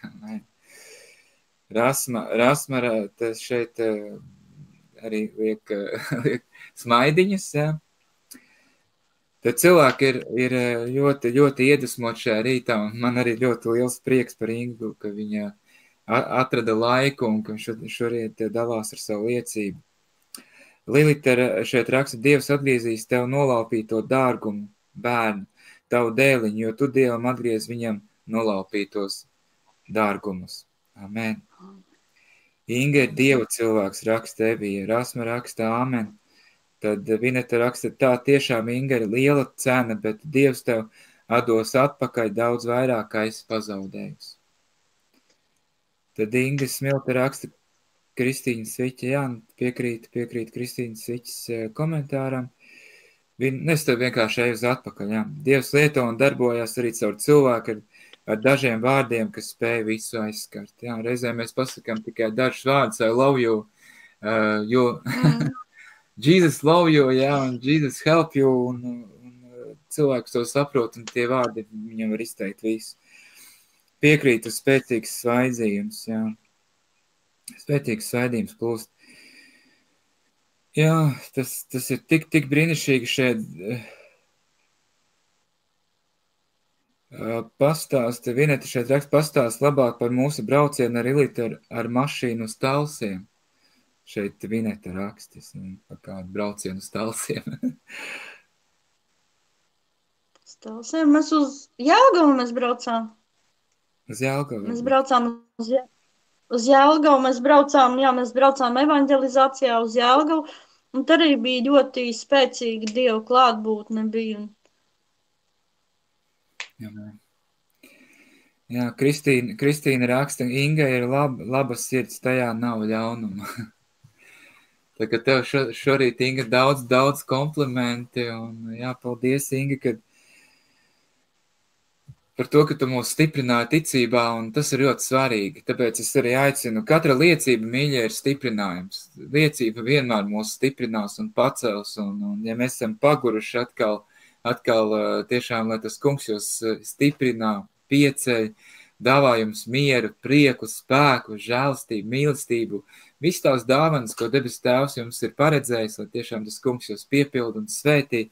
Rasma tas šeit arī liek smaidiņas, jā. Tad cilvēki ir ļoti, ļoti iedvesmot šajā rītā, un man arī ļoti liels prieks par Ingu, ka viņa atrada laiku un ka šorīt dalās ar savu liecību. Lilita šeit raksta, Dievs atgriezīs tev nolaupīto dārgumu bērnu, tavu dēliņu, jo tu Dievam atgriez viņam nolaupītos dārgumus. Amen. Inga ir Dieva cilvēks, raksta Evija, Rasma raksta amen. Tad Vineta raksta, tā tiešām Inga ir liela cena, bet Dievs tev atdos atpakaļ daudz vairāk, kā esi pazaudējusi. Tad Inga Smilte raksta, Kristīna Sviķa, jā, piekrīt Kristīnas Sviķas komentāram. Es tev vienkārši eju uz atpakaļ, jā. Dievs lieto un darbojās arī caur cilvēku ar dažiem vārdiem, kas spēja visu aizskart. Jā, reizē mēs pasakām tikai dažus vārdus, I love you, Jesus love you, jā, un Jesus help you, un cilvēks to saprot, un tie vārdi viņam var izteikt visu. Piekrītu spēcīgs svaidzījums, jā. Spēcīgs svaidījums plūst. Jā, tas ir tik brīnišķīgi šeit. Pastāsti, Vineta šeit raksta, pastāst labāk par mūsu braucienu ar Ilitu ar mašīnu uz Talsiem. Šeit Vineta rakstis par kādu braucienu uz Talsiem. Uz Talsiem mēs uz Jelgavu mēs braucām. Uz Jelgavu? Mēs braucām uz Jelgavu, mēs braucām evanģelizācijā uz Jelgavu, un tad arī bija ļoti spēcīga Dieva klātbūtne bija. Jā, Kristīna raksta, Inga ir laba sirds, tajā nav ļaunuma. Tā kā tev šorīt, Inga, daudz komplimenti, un jā, paldies, Inga, kad par to, ka tu mūs stiprināji ticībā, un tas ir ļoti svarīgi. Tāpēc es arī aicinu, katra liecība, mīļie, ir stiprinājums. Liecība vienmēr mūs stiprinās un pacels, un ja mēs esam paguruši atkal tiešām, lai tas kungs jūs stiprina, pieceļ, dāvā jums mieru, prieku, spēku, žēlstību, mīlestību, viss tās dāvanas, ko debes Tēvs jums ir paredzējis, lai tiešām tas kungs jūs piepilda un svētī.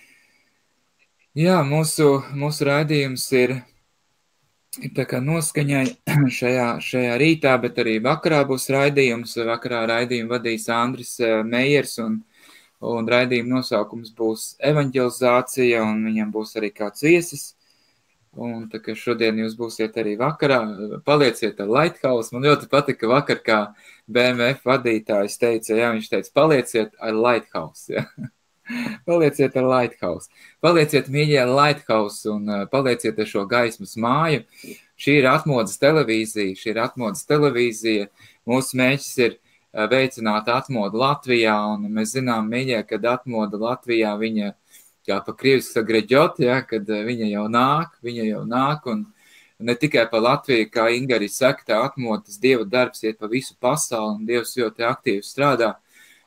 Jā, mūsu raidījums ir tā kā noskaņai šajā rītā, bet arī vakarā būs raidījums. Vakarā raidījumu vadīs Andris Meijers un raidījuma nosaukums būs evanģelizācija, un viņam būs arī kāds viesis. Un tā kā šodien jūs būsiet arī vakarā, palieciet ar Lighthouse. Man ļoti patika vakar, kā BMF vadītājs teica, jā, viņš teica, palieciet ar Lighthouse, jā. Palieciet ar Lighthouse. Palieciet mīļie ar Lighthouse un palieciet ar šo gaismas māju. Šī ir atmodas televīzija. Mūsu mērķis ir veicināt atmodu Latvijā, un mēs zinām, mīļie, kad atmoda Latvijā viņa, kā pa krieviski sagreģot, ja, kad viņa jau nāk, un ne tikai pa Latviju, kā Inga arī saka, tā atmoda, tas Dieva darbs iet pa visu pasauli, un Dievs ļoti aktīvi strādā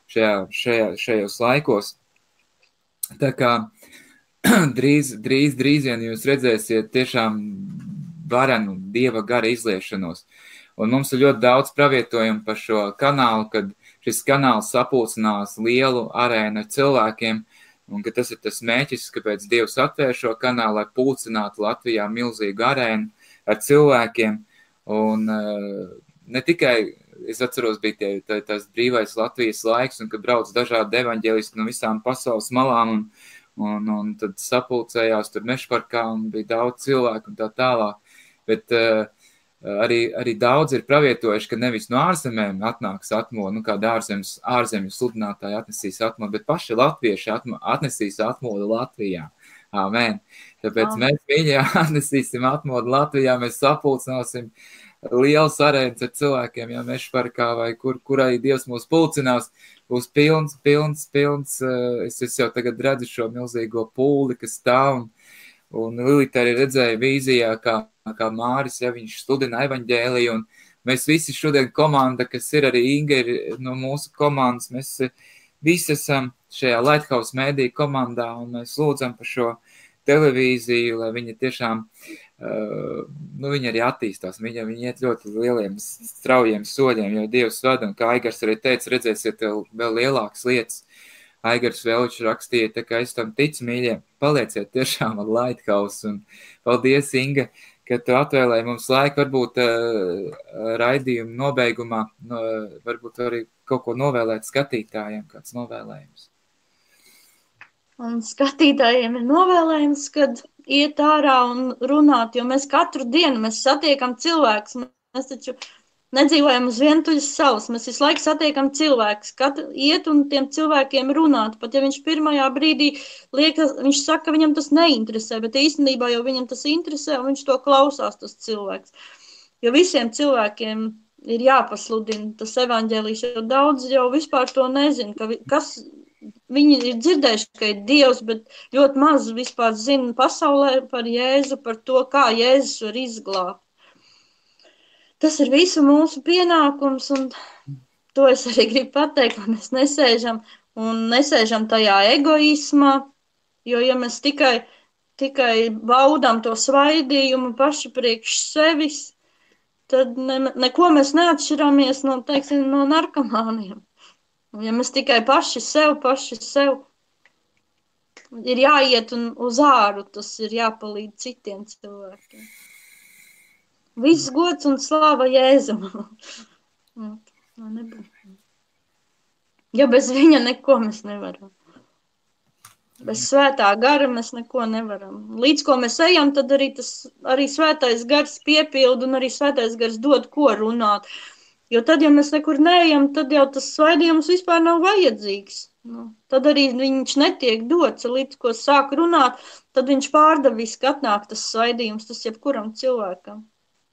šajos laikos. Tā kā drīz vien jūs redzēsiet tiešām varenu Dieva gara izliešanos. Un mums ir ļoti daudz pravietojumu par šo kanālu, kad šis kanāls sapulcinās lielu arēnu ar cilvēkiem, un ka tas ir tas mērķis, kāpēc Dievs atvēr šo kanālu, lai pulcinātu Latvijā milzīgu arēnu ar cilvēkiem. Un ne tikai, es atceros, bija tās brīvais Latvijas laiks, un kad brauc dažādi evaņģēlisti no visām pasaules malām, un tad sapulcējās tur Mešparkā, un bija daudz cilvēku un tā tālāk. Bet arī daudz ir pravietojuši, ka nevis no ārzemēm atnāks atmodu, nu kāda ārzemju sludinātāji atnesīs atmodu, bet paši latvieši atnesīs atmodu Latvijā. Amen. Tāpēc mēs mīļie atnesīsim atmodu Latvijā, mēs sapulcināsim liels arēns ar cilvēkiem, ja Mešparkā vai kurai Dievs mūs pulcinās, būs pilns. Es jau tagad redzu šo milzīgo pūli, kas stāv, un Lilita arī redzēja vīzijā, kā Māris, ja viņš sludina evaņģēliju, un mēs visi šodien komanda, kas ir arī Inga ir no mūsu komandas, mēs visi esam šajā Lighthouse mēdīju komandā, un mēs lūdzam par šo televīziju, lai viņa tiešām, viņa arī attīstās, viņa iet ļoti lieliem, straujiem soļiem, jo Dievs vada, un kā Aigars arī teica, redzēsiet vēl lielākas lietas. Aigars Velčs rakstīja, tā kā es tam ticu, mīļie, palieciet tiešām ar Lighthouse, un paldies, Inga, ka tu atvēlēji mums laiku, varbūt raidījumu nobeigumā, varbūt arī kaut ko novēlēt skatītājiem, kāds novēlējums. Un skatītājiem ir novēlējums, kad iet ārā un runāt, jo mēs katru dienu satiekam cilvēkus. Mēs taču nedzīvojam uz vientuļas salas, mēs visu laiku satiekam cilvēkus, iet un tiem cilvēkiem runāt. Pat ja viņš pirmajā brīdī liekas, viņš saka, ka viņam tas neinteresē, bet īstenībā jau viņam tas interesē un viņš to klausās, tas cilvēks. Jo visiem cilvēkiem ir jāpasludina tas evaņģēlijs, jo daudz jau vispār to nezin, viņi ir dzirdējuši, ka ir Dievs, bet ļoti maz vispār zina pasaulē par Jēzu, par to, kā Jēzus var izglābt. Tas ir visu mūsu pienākums, un to es arī gribu pateikt, ka mēs nesēžam tajā egoismā, jo ja mēs tikai baudām to svaidījumu paši priekš sevis, tad neko mēs neatšķiramies no narkomāniem. Ja mēs tikai paši sev ir jāiet uz āru, tas ir jāpalīdz citiem cilvēkiem. Viss gods un slāva Jēzum. Ja bez viņa neko mēs nevaram. Bez svētā gara mēs neko nevaram. Līdz ko mēs ejam, tad arī svētais gars piepilda un arī svētais gars dod, ko runāt. Jo tad, ja mēs nekur neejam, tad jau tas svaidījums vispār nav vajadzīgs. Tad arī viņš netiek dots, līdz ko sāk runāt, tad viņš pārdaviski atnāk tas svaidījums, tas jebkuram cilvēkam.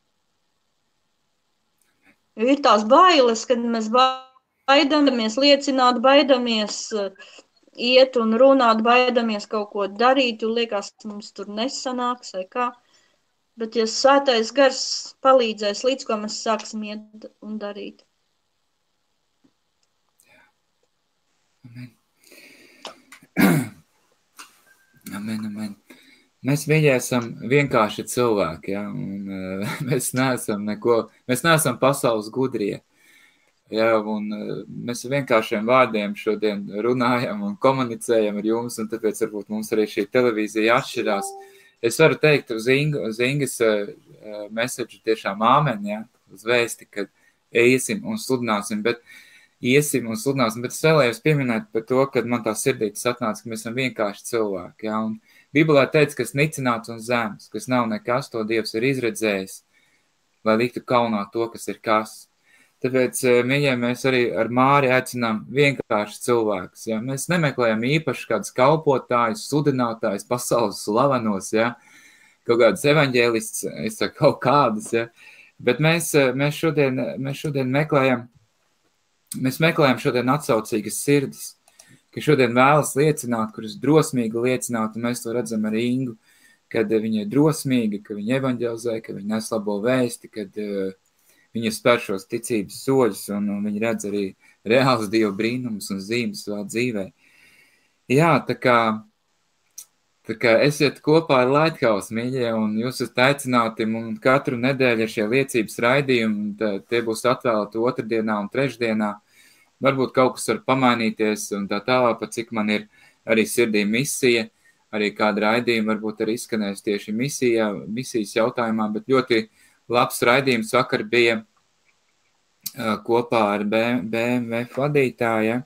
Jo ir tās bailes, kad mēs baidamies liecināt, baidamies iet un runāt, baidamies kaut ko darīt, jo liekas, mums tur nesanāks vai kā. Bet, ja svētais gars palīdzēs, līdz ko mēs sāksim iet un darīt. Amen. Mēs viņi esam vienkārši cilvēki, ja, un mēs neesam pasaules gudrie. Ja, un mēs vienkāršiem vārdiem šodien runājam un komunicējam ar jums, un tāpēc varbūt mums arī šī televīzija atšķirās. Es varu teikt uz Ingas message tiešām āmen, ja, uz vēsti, kad iesim un sludināsim, bet es vēlējos pieminēt par to, kad man tā sirdītis atnāca, ka mēs esam vienkārši cilvēki, ja, un Bībelē teica, kas nicināts un zems, kas nav nekas, to Dievs ir izredzējis, lai liktu kaunā to, kas ir kas. Tāpēc, mīļie, mēs arī ar Māri aicinām vienkārši cilvēkus. Ja? Mēs nemeklējam īpaši kādus kalpotājus, sludinātājus, pasaules slavenos, ja? Kaut kādus evaņģēlists, es saku, kaut kādus, ja? Bet mēs šodien meklējam šodien atsaucīgas sirdis, ka šodien vēlas liecināt, kuras drosmīgi liecināt, un mēs to redzam ar Ingu, kad viņa ir drosmīga, ka viņa evaņģelizē, ka viņa nes labo vēsti, kad viņa spēr šos ticības soļus, un viņa redz arī reāls Dieva brīnumus un zīmes savā dzīvē. Jā, tā kā esiet kopā ar Lighthouse, mīļie, un jūs esat aicināti, un katru nedēļu ir šie liecības raidījumi, un tie būs atvēlēti otrdienā un trešdienā. Varbūt kaut kas var pamainīties, un tā tālāk, pat cik man ir arī sirdī misija, arī kāda raidījuma varbūt arī izskanēs tieši misijas jautājumā, bet ļoti labs raidījums vakar bija kopā ar BMW vadītāja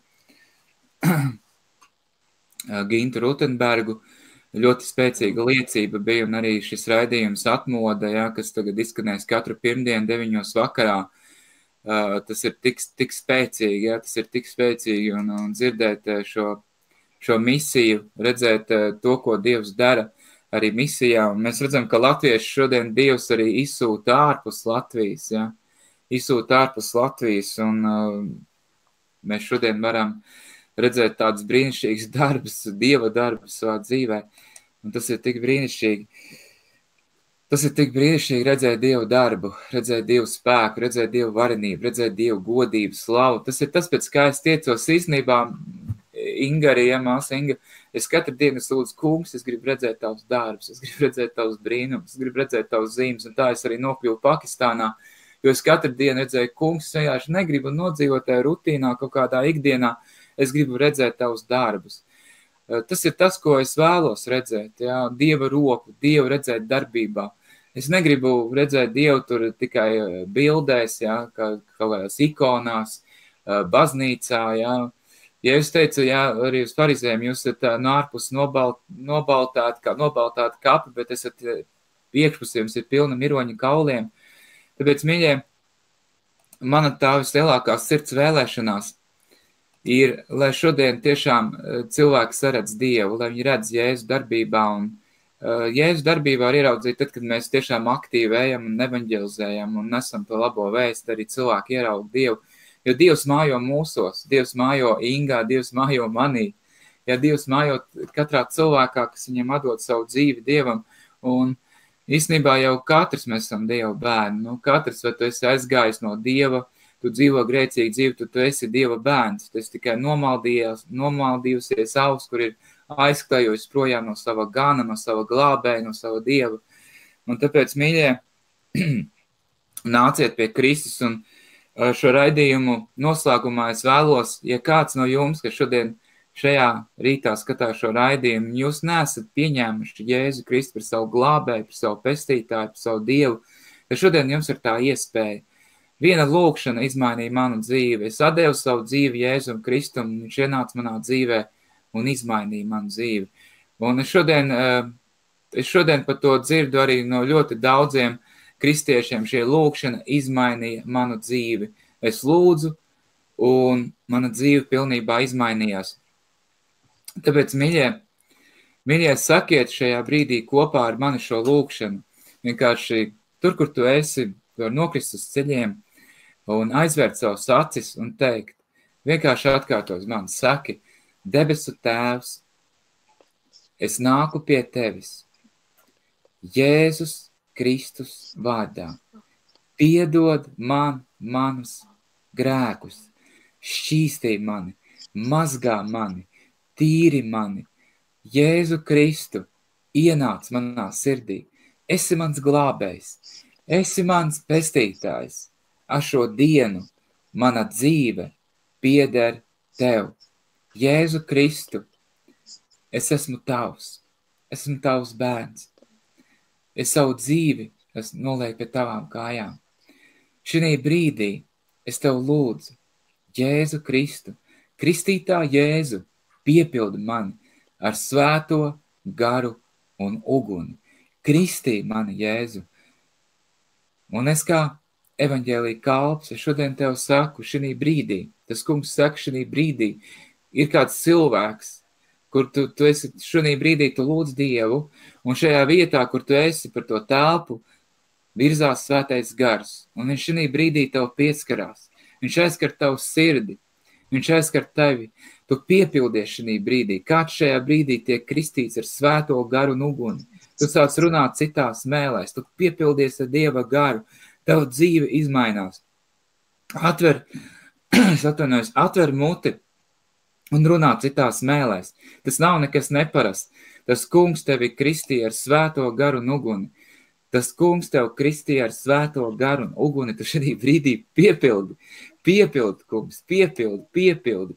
Gintu Rutenbergu. Ļoti spēcīga liecība bija, un arī šis raidījums Atmoda, ja, kas tagad izskanēs katru pirmdienu 9 vakarā. Tas ir tik spēcīgi, ja, tas ir tik spēcīgi, un dzirdēt šo misiju, redzēt to, ko Dievs dara arī misijā, un mēs redzam, ka latvieši šodien Dievs arī izsūta ārpus Latvijas, ja? Izsūta ārpus Latvijas, un mēs šodien varam redzēt tādus brīnišķīgus darbus, Dieva darbus savā dzīvē, un tas ir tik brīnišķīgi. Tas ir tik brīnišķīgi redzēt Dievu darbu, redzēt Dievu spēku, redzēt Dievu varenību, redzēt Dievu godību, slavu. Tas ir tas, pēc kā es tiecos īstenībā, Inga arī, ja, māsa Inga, es katru dienu lūdzu, kungs, es gribu redzēt tavus darbus, es gribu redzēt tavus brīnumus, es gribu redzēt tavus zīmes, un tā es arī nokļuvu Pakistānā, jo es katru dienu redzēju, kungs, vienkārši negribu nodzīvot tajā rutīnā, kaut kādā ikdienā, es gribu redzēt tavus darbus. Tas ir tas, ko es vēlos redzēt, ja, Dieva roku, Dievu redzēt darbībā. Es negribu redzēt Dievu tur tikai bildēs, ja, kaut kādās ikonās, baznīcā, ja. Ja es teicu, jā, arī uz farizējiem, jūs esat nārpus nobaltāti kapi, bet esat iekšpus jums ir pilna miroņa kauliem. Tāpēc, mīļie, mana tā vislielākā sirds vēlēšanās ir, lai šodien tiešām cilvēki saredz Dievu, lai viņi redz Jēzu darbībā, un Jēzu darbībā var ieraudzīt tad, kad mēs tiešām aktīvi ejam un evaņģelizējam un nesam to labo vēstu, arī cilvēki ieraug Dievu. Jo Dievs mājo mūsos, Dievs mājo Ingā, Dievs mājo manī, ja Dievs mājo katrā cilvēkā, kas viņam atdod savu dzīvi Dievam, un īstenībā jau katrs mēs esam Dieva bērni, nu katrs, vai tu esi aizgājis no Dieva, tu dzīvo grēcīgu dzīvi, tu esi Dieva bērns, tu esi tikai nomaldījusies aus, kur ir aizklējojis projām no sava gana, no sava glābēja, no sava Dieva, un tāpēc, mīļie, nāciet pie Kristus, un šo raidījumu noslēgumā es vēlos, ja kāds no jums, kas šodien šajā rītā skatās šo raidījumu, jūs neesat pieņēmuši Jēzu Kristu par savu glābēju, par savu pestītāju, par savu Dievu, tad šodien jums ir tā iespēja. Viena lūkšana izmainīja manu dzīvi. Es atdevu savu dzīvi Jēzum Kristum, viņš ienāca manā dzīvē un izmainīja manu dzīvi. Un es šodien par to dzirdu arī no ļoti daudziem kristiešiem, šie lūkšana izmainīja manu dzīvi. Es lūdzu, un mana dzīve pilnībā izmainījās. Tāpēc, mīļie, sakiet šajā brīdī kopā ar mani šo lūkšanu. Vienkārši tur, kur tu esi, tu var nokrist uz ceļiem un aizvērt savus acis un teikt, vienkārši atkārtos man, saki, debesu Tēvs, es nāku pie tevis, Jēzus Kristus vārdā. Piedod man manus grēkus, šķīstī mani, mazgā mani, tīri mani, Jēzu Kristu, ienāc manā sirdī. Esi mans glābējs, esi mans pestītājs. Ar šo dienu mana dzīve pieder tev. Jēzu Kristu, es esmu tavs bērns. Es savu dzīvi nolieku pie tavām kājām. Šī brīdī es tev lūdzu, Jēzu Kristu, kristītā Jēzu, piepildi mani ar svēto garu un uguni. Kristī mani, Jēzu. Un es kā evaņģēlija kalps, es šodien tev saku, šī brīdī, tas kungs saka, šī brīdī ir kāds cilvēks, kur tu esi šī brīdī, tu lūdz Dievu, un šajā vietā, kur tu esi par to telpu, virzās svētais gars, un viņš šī brīdī tev pieskarās. Viņš aizskar tavu sirdi, viņš aizskar tevi. Tu piepildies šī brīdī. Kāds šajā brīdī tiek kristīts ar svēto garu un uguni. Tu sāc runāt citās mēlēs, tu piepildies ar Dieva garu. Tava dzīve izmainās. Atver muti un runā citās mēlēs. Tas nav nekas neparasts. Tas kungs tevi kristīja ar svēto garu un uguni. Tas kungs tev kristīja ar svēto garu un uguni. Tu šī brīdī piepildi. Piepildi, kungs, piepildi.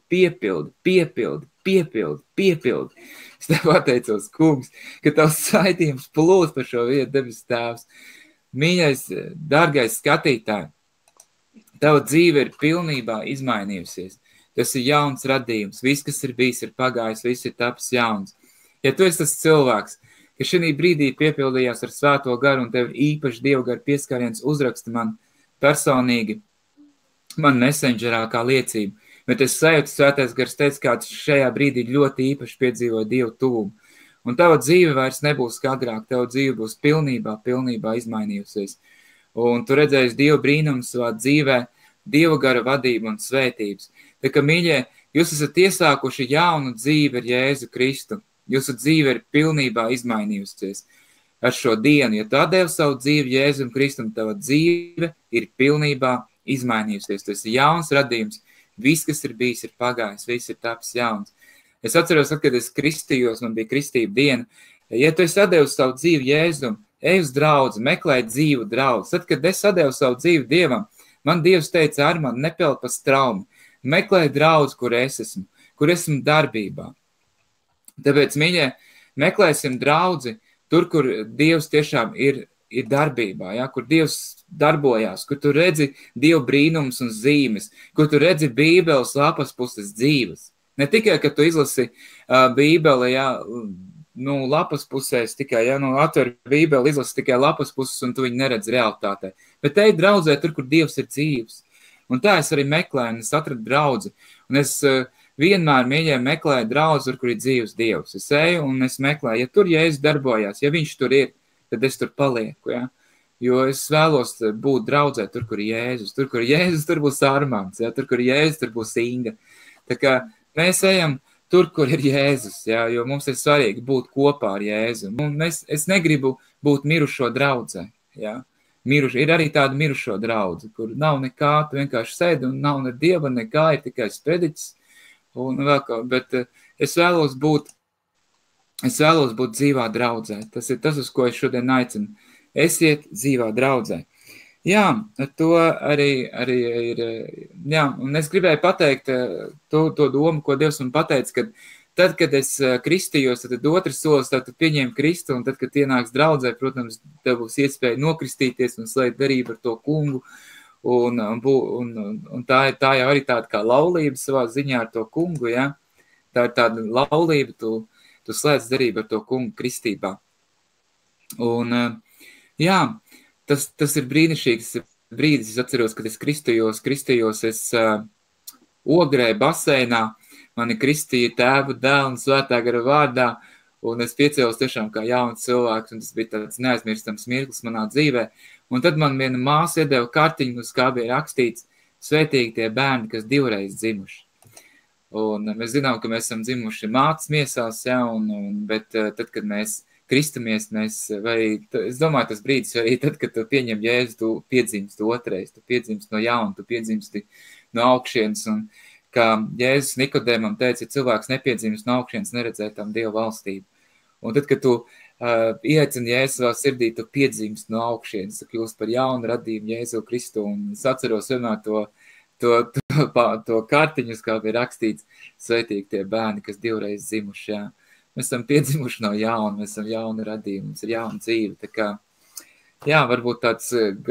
Es tev pateicos, kungs, ka tavs saitījums plūst par šo vietu, debes tēvs. Mīļais, dārgais skatītāji, tava dzīve ir pilnībā izmainījusies. Tas ir jauns radījums. Viss, kas ir bijis, ir pagājis, viss ir tapis jauns. Ja tu esi tas cilvēks, ka šī brīdī piepildījās ar svēto garu un tev īpaši Dieva garu pieskāriens, uzraksti man personīgi, man messengerā kā liecību, bet es sajūtu svētais gars teica, kāds šajā brīdī ļoti īpaši piedzīvoja Dievu tuvumu. Un tava dzīve vairs nebūs kā agrāk, tava dzīve būs pilnībā izmainījusies. Un tu redzēsi Dievu brīnumu savā dzīvē, Dieva gara vadību un svētības. Tā kā, mīļie, jūs esat iesākuši jaunu dzīvi ar Jēzu Kristu. Jūsu dzīve ir pilnībā izmainījusies ar šo dienu. Ja tu atdevi savu dzīvi Jēzum Kristum, tava dzīve ir pilnībā izmainījusies. Tas ir jauns radījums. Viss, kas ir bijis, ir pagājis. Viss ir tapis jauns. Es atceros, kad es kristījos, man bija kristība diena. Ja tu esi atdevis savu dzīvi Jēzum, ej uz draudzi, meklē dzīvu draudzi. Tad, kad es atdevu savu dzīvi Dievam, man Dievs teica, Armand, nepeld pa straumi. Meklē draudzi, kur esmu darbībā. Tāpēc, mīļie, meklēsim draudzi tur, kur Dievs tiešām ir darbībā, ja? Kur Dievs darbojās, kur tu redzi Dieva brīnums un zīmes, kur tu redzi Bībeles lapas puses dzīves. Ne tikai, ka tu izlasi Bībeli, ja, lapas pusēs tikai, ja, atver Bībeli, izlasi tikai lapas puses un tu viņu neredz realitātē. Bet ej draudzē tur, kur Dievs ir dzīves. Un tā es arī meklēju, un es atradu draudzi. Un es vienmēr, mīļie, meklēju draudzi, kur ir dzīves Dievs. Es eju un es meklēju, ja tur Jēzus darbojās, ja viņš tur ir, tad es tur palieku, ja. Jo es vēlos būt draudzē tur, kur ir Jēzus. Tur, kur ir Jēzus, tur būs Armands, ja. Tur, kur ir Jēzus, tur būs Inga. Tā kā mēs ejam tur, kur ir Jēzus, ja, jo mums ir svarīgi būt kopā ar Jēzu. Un es negribu būt mirušo draudzē, ja. Ir arī tāda mirušo draudze, kur nav nekā, tu vienkārši sēdi un nav ne Dieva, nekā, ir tikai sprediķis. Bet es vēlos būt dzīvā draudzē. Tas ir tas, uz ko es šodien aicinu. Esiet dzīvā draudzē. Jā, to arī ir, jā, un es gribēju pateikt to domu, ko Dievs man pateica, ka tad, kad es kristījos, tad otrs solis, tad tu pieņem Kristu, un tad, kad ienāks draudzē, protams, tev būs iespēja nokristīties un slēgt darību ar to kungu, un tā jau arī tāda kā laulība savā ziņā ar to kungu, ja? Tā ir tāda laulība, tu slēdz darību ar to kungu kristībā. Un, jā, tas ir brīnišķīgs brīdis, es atceros, kad es kristījos es Ogrē baseinā, mani kristīja Tēva, Dēla un Svētā gara vārdā, un es piecēlos tiešām kā jauns cilvēks, un tas bija tāds neaizmirstams mirklis manā dzīvē. Un tad man viena māsa iedeva kartiņu, uz kā bija rakstīts, svētīgi tie bērni, kas divreiz dzimuši. Un mēs zinām, ka mēs esam dzimuši mātes miesās, ja, bet tad, kad mēs kristamies, es domāju, tas brīdis arī tad, kad tu pieņem Jēzu, tu piedzimsti otrais, tu piedzimsti no jauna, tu piedzimsti no augšienes, un kā Jēzus Nikodēmam teica, ja cilvēks nepiedzimst no augšienes, neredzē tam Dieva valstību. Un tad, kad tu ieaicina Jēzu savā sirdī, tu piedzimst no augšienes, tu kļūst par jaunu radījumu Jēzu Kristu, un es atceros vienmēr to kartiņus, kā bija rakstīts, sveitīgi tie bērni, kas 2 reizes dzimuši, jā. Mēs esam piedzimuši no jauna, mēs esam jauni radījumi, mums ir jauna dzīve, tā kā, jā, varbūt tāds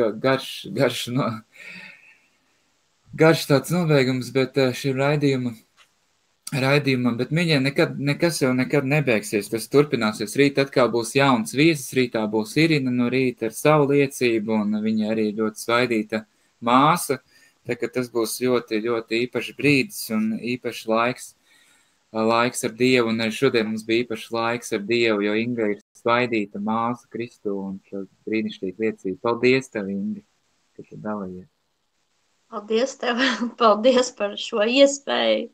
garš tāds nobeigums, bet šim raidījumam, bet viņiem nekas jau nekad nebeigsies, tas turpināsies, rīt atkal būs jauns viesis, rītā būs Irina no rīta ar savu liecību, un viņa arī ļoti svaidīta māsa, tā ka tas būs ļoti, ļoti īpašs brīdis un īpašs laiks ar Dievu, un arī šodien mums bija īpašs laiks ar Dievu, jo Inga ir svaidīta māsa Kristu, un šo brīnišķīgu liecību. Paldies tev, Inga, ka tu dalījies. Paldies tev, paldies par šo iespēju.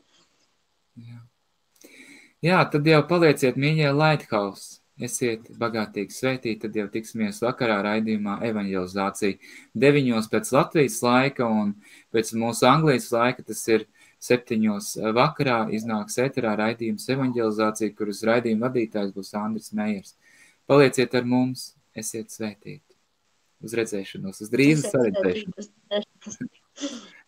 Jā, tad jau palieciet mīļie Lighthouse, esiet bagātīgi svētīti, tad jau tiksimies vakarā raidījumā evanģelizācija 9 pēc Latvijas laika un pēc mūsu Anglijas laika, tas ir 7 vakarā, iznāks ēterā raidījums evanģelizācija, kuras raidījuma vadītājs būs Andris Mejers. Palieciet ar mums, esiet svētīti. Uz redzēšanos, uz drīzu saredzēšanos.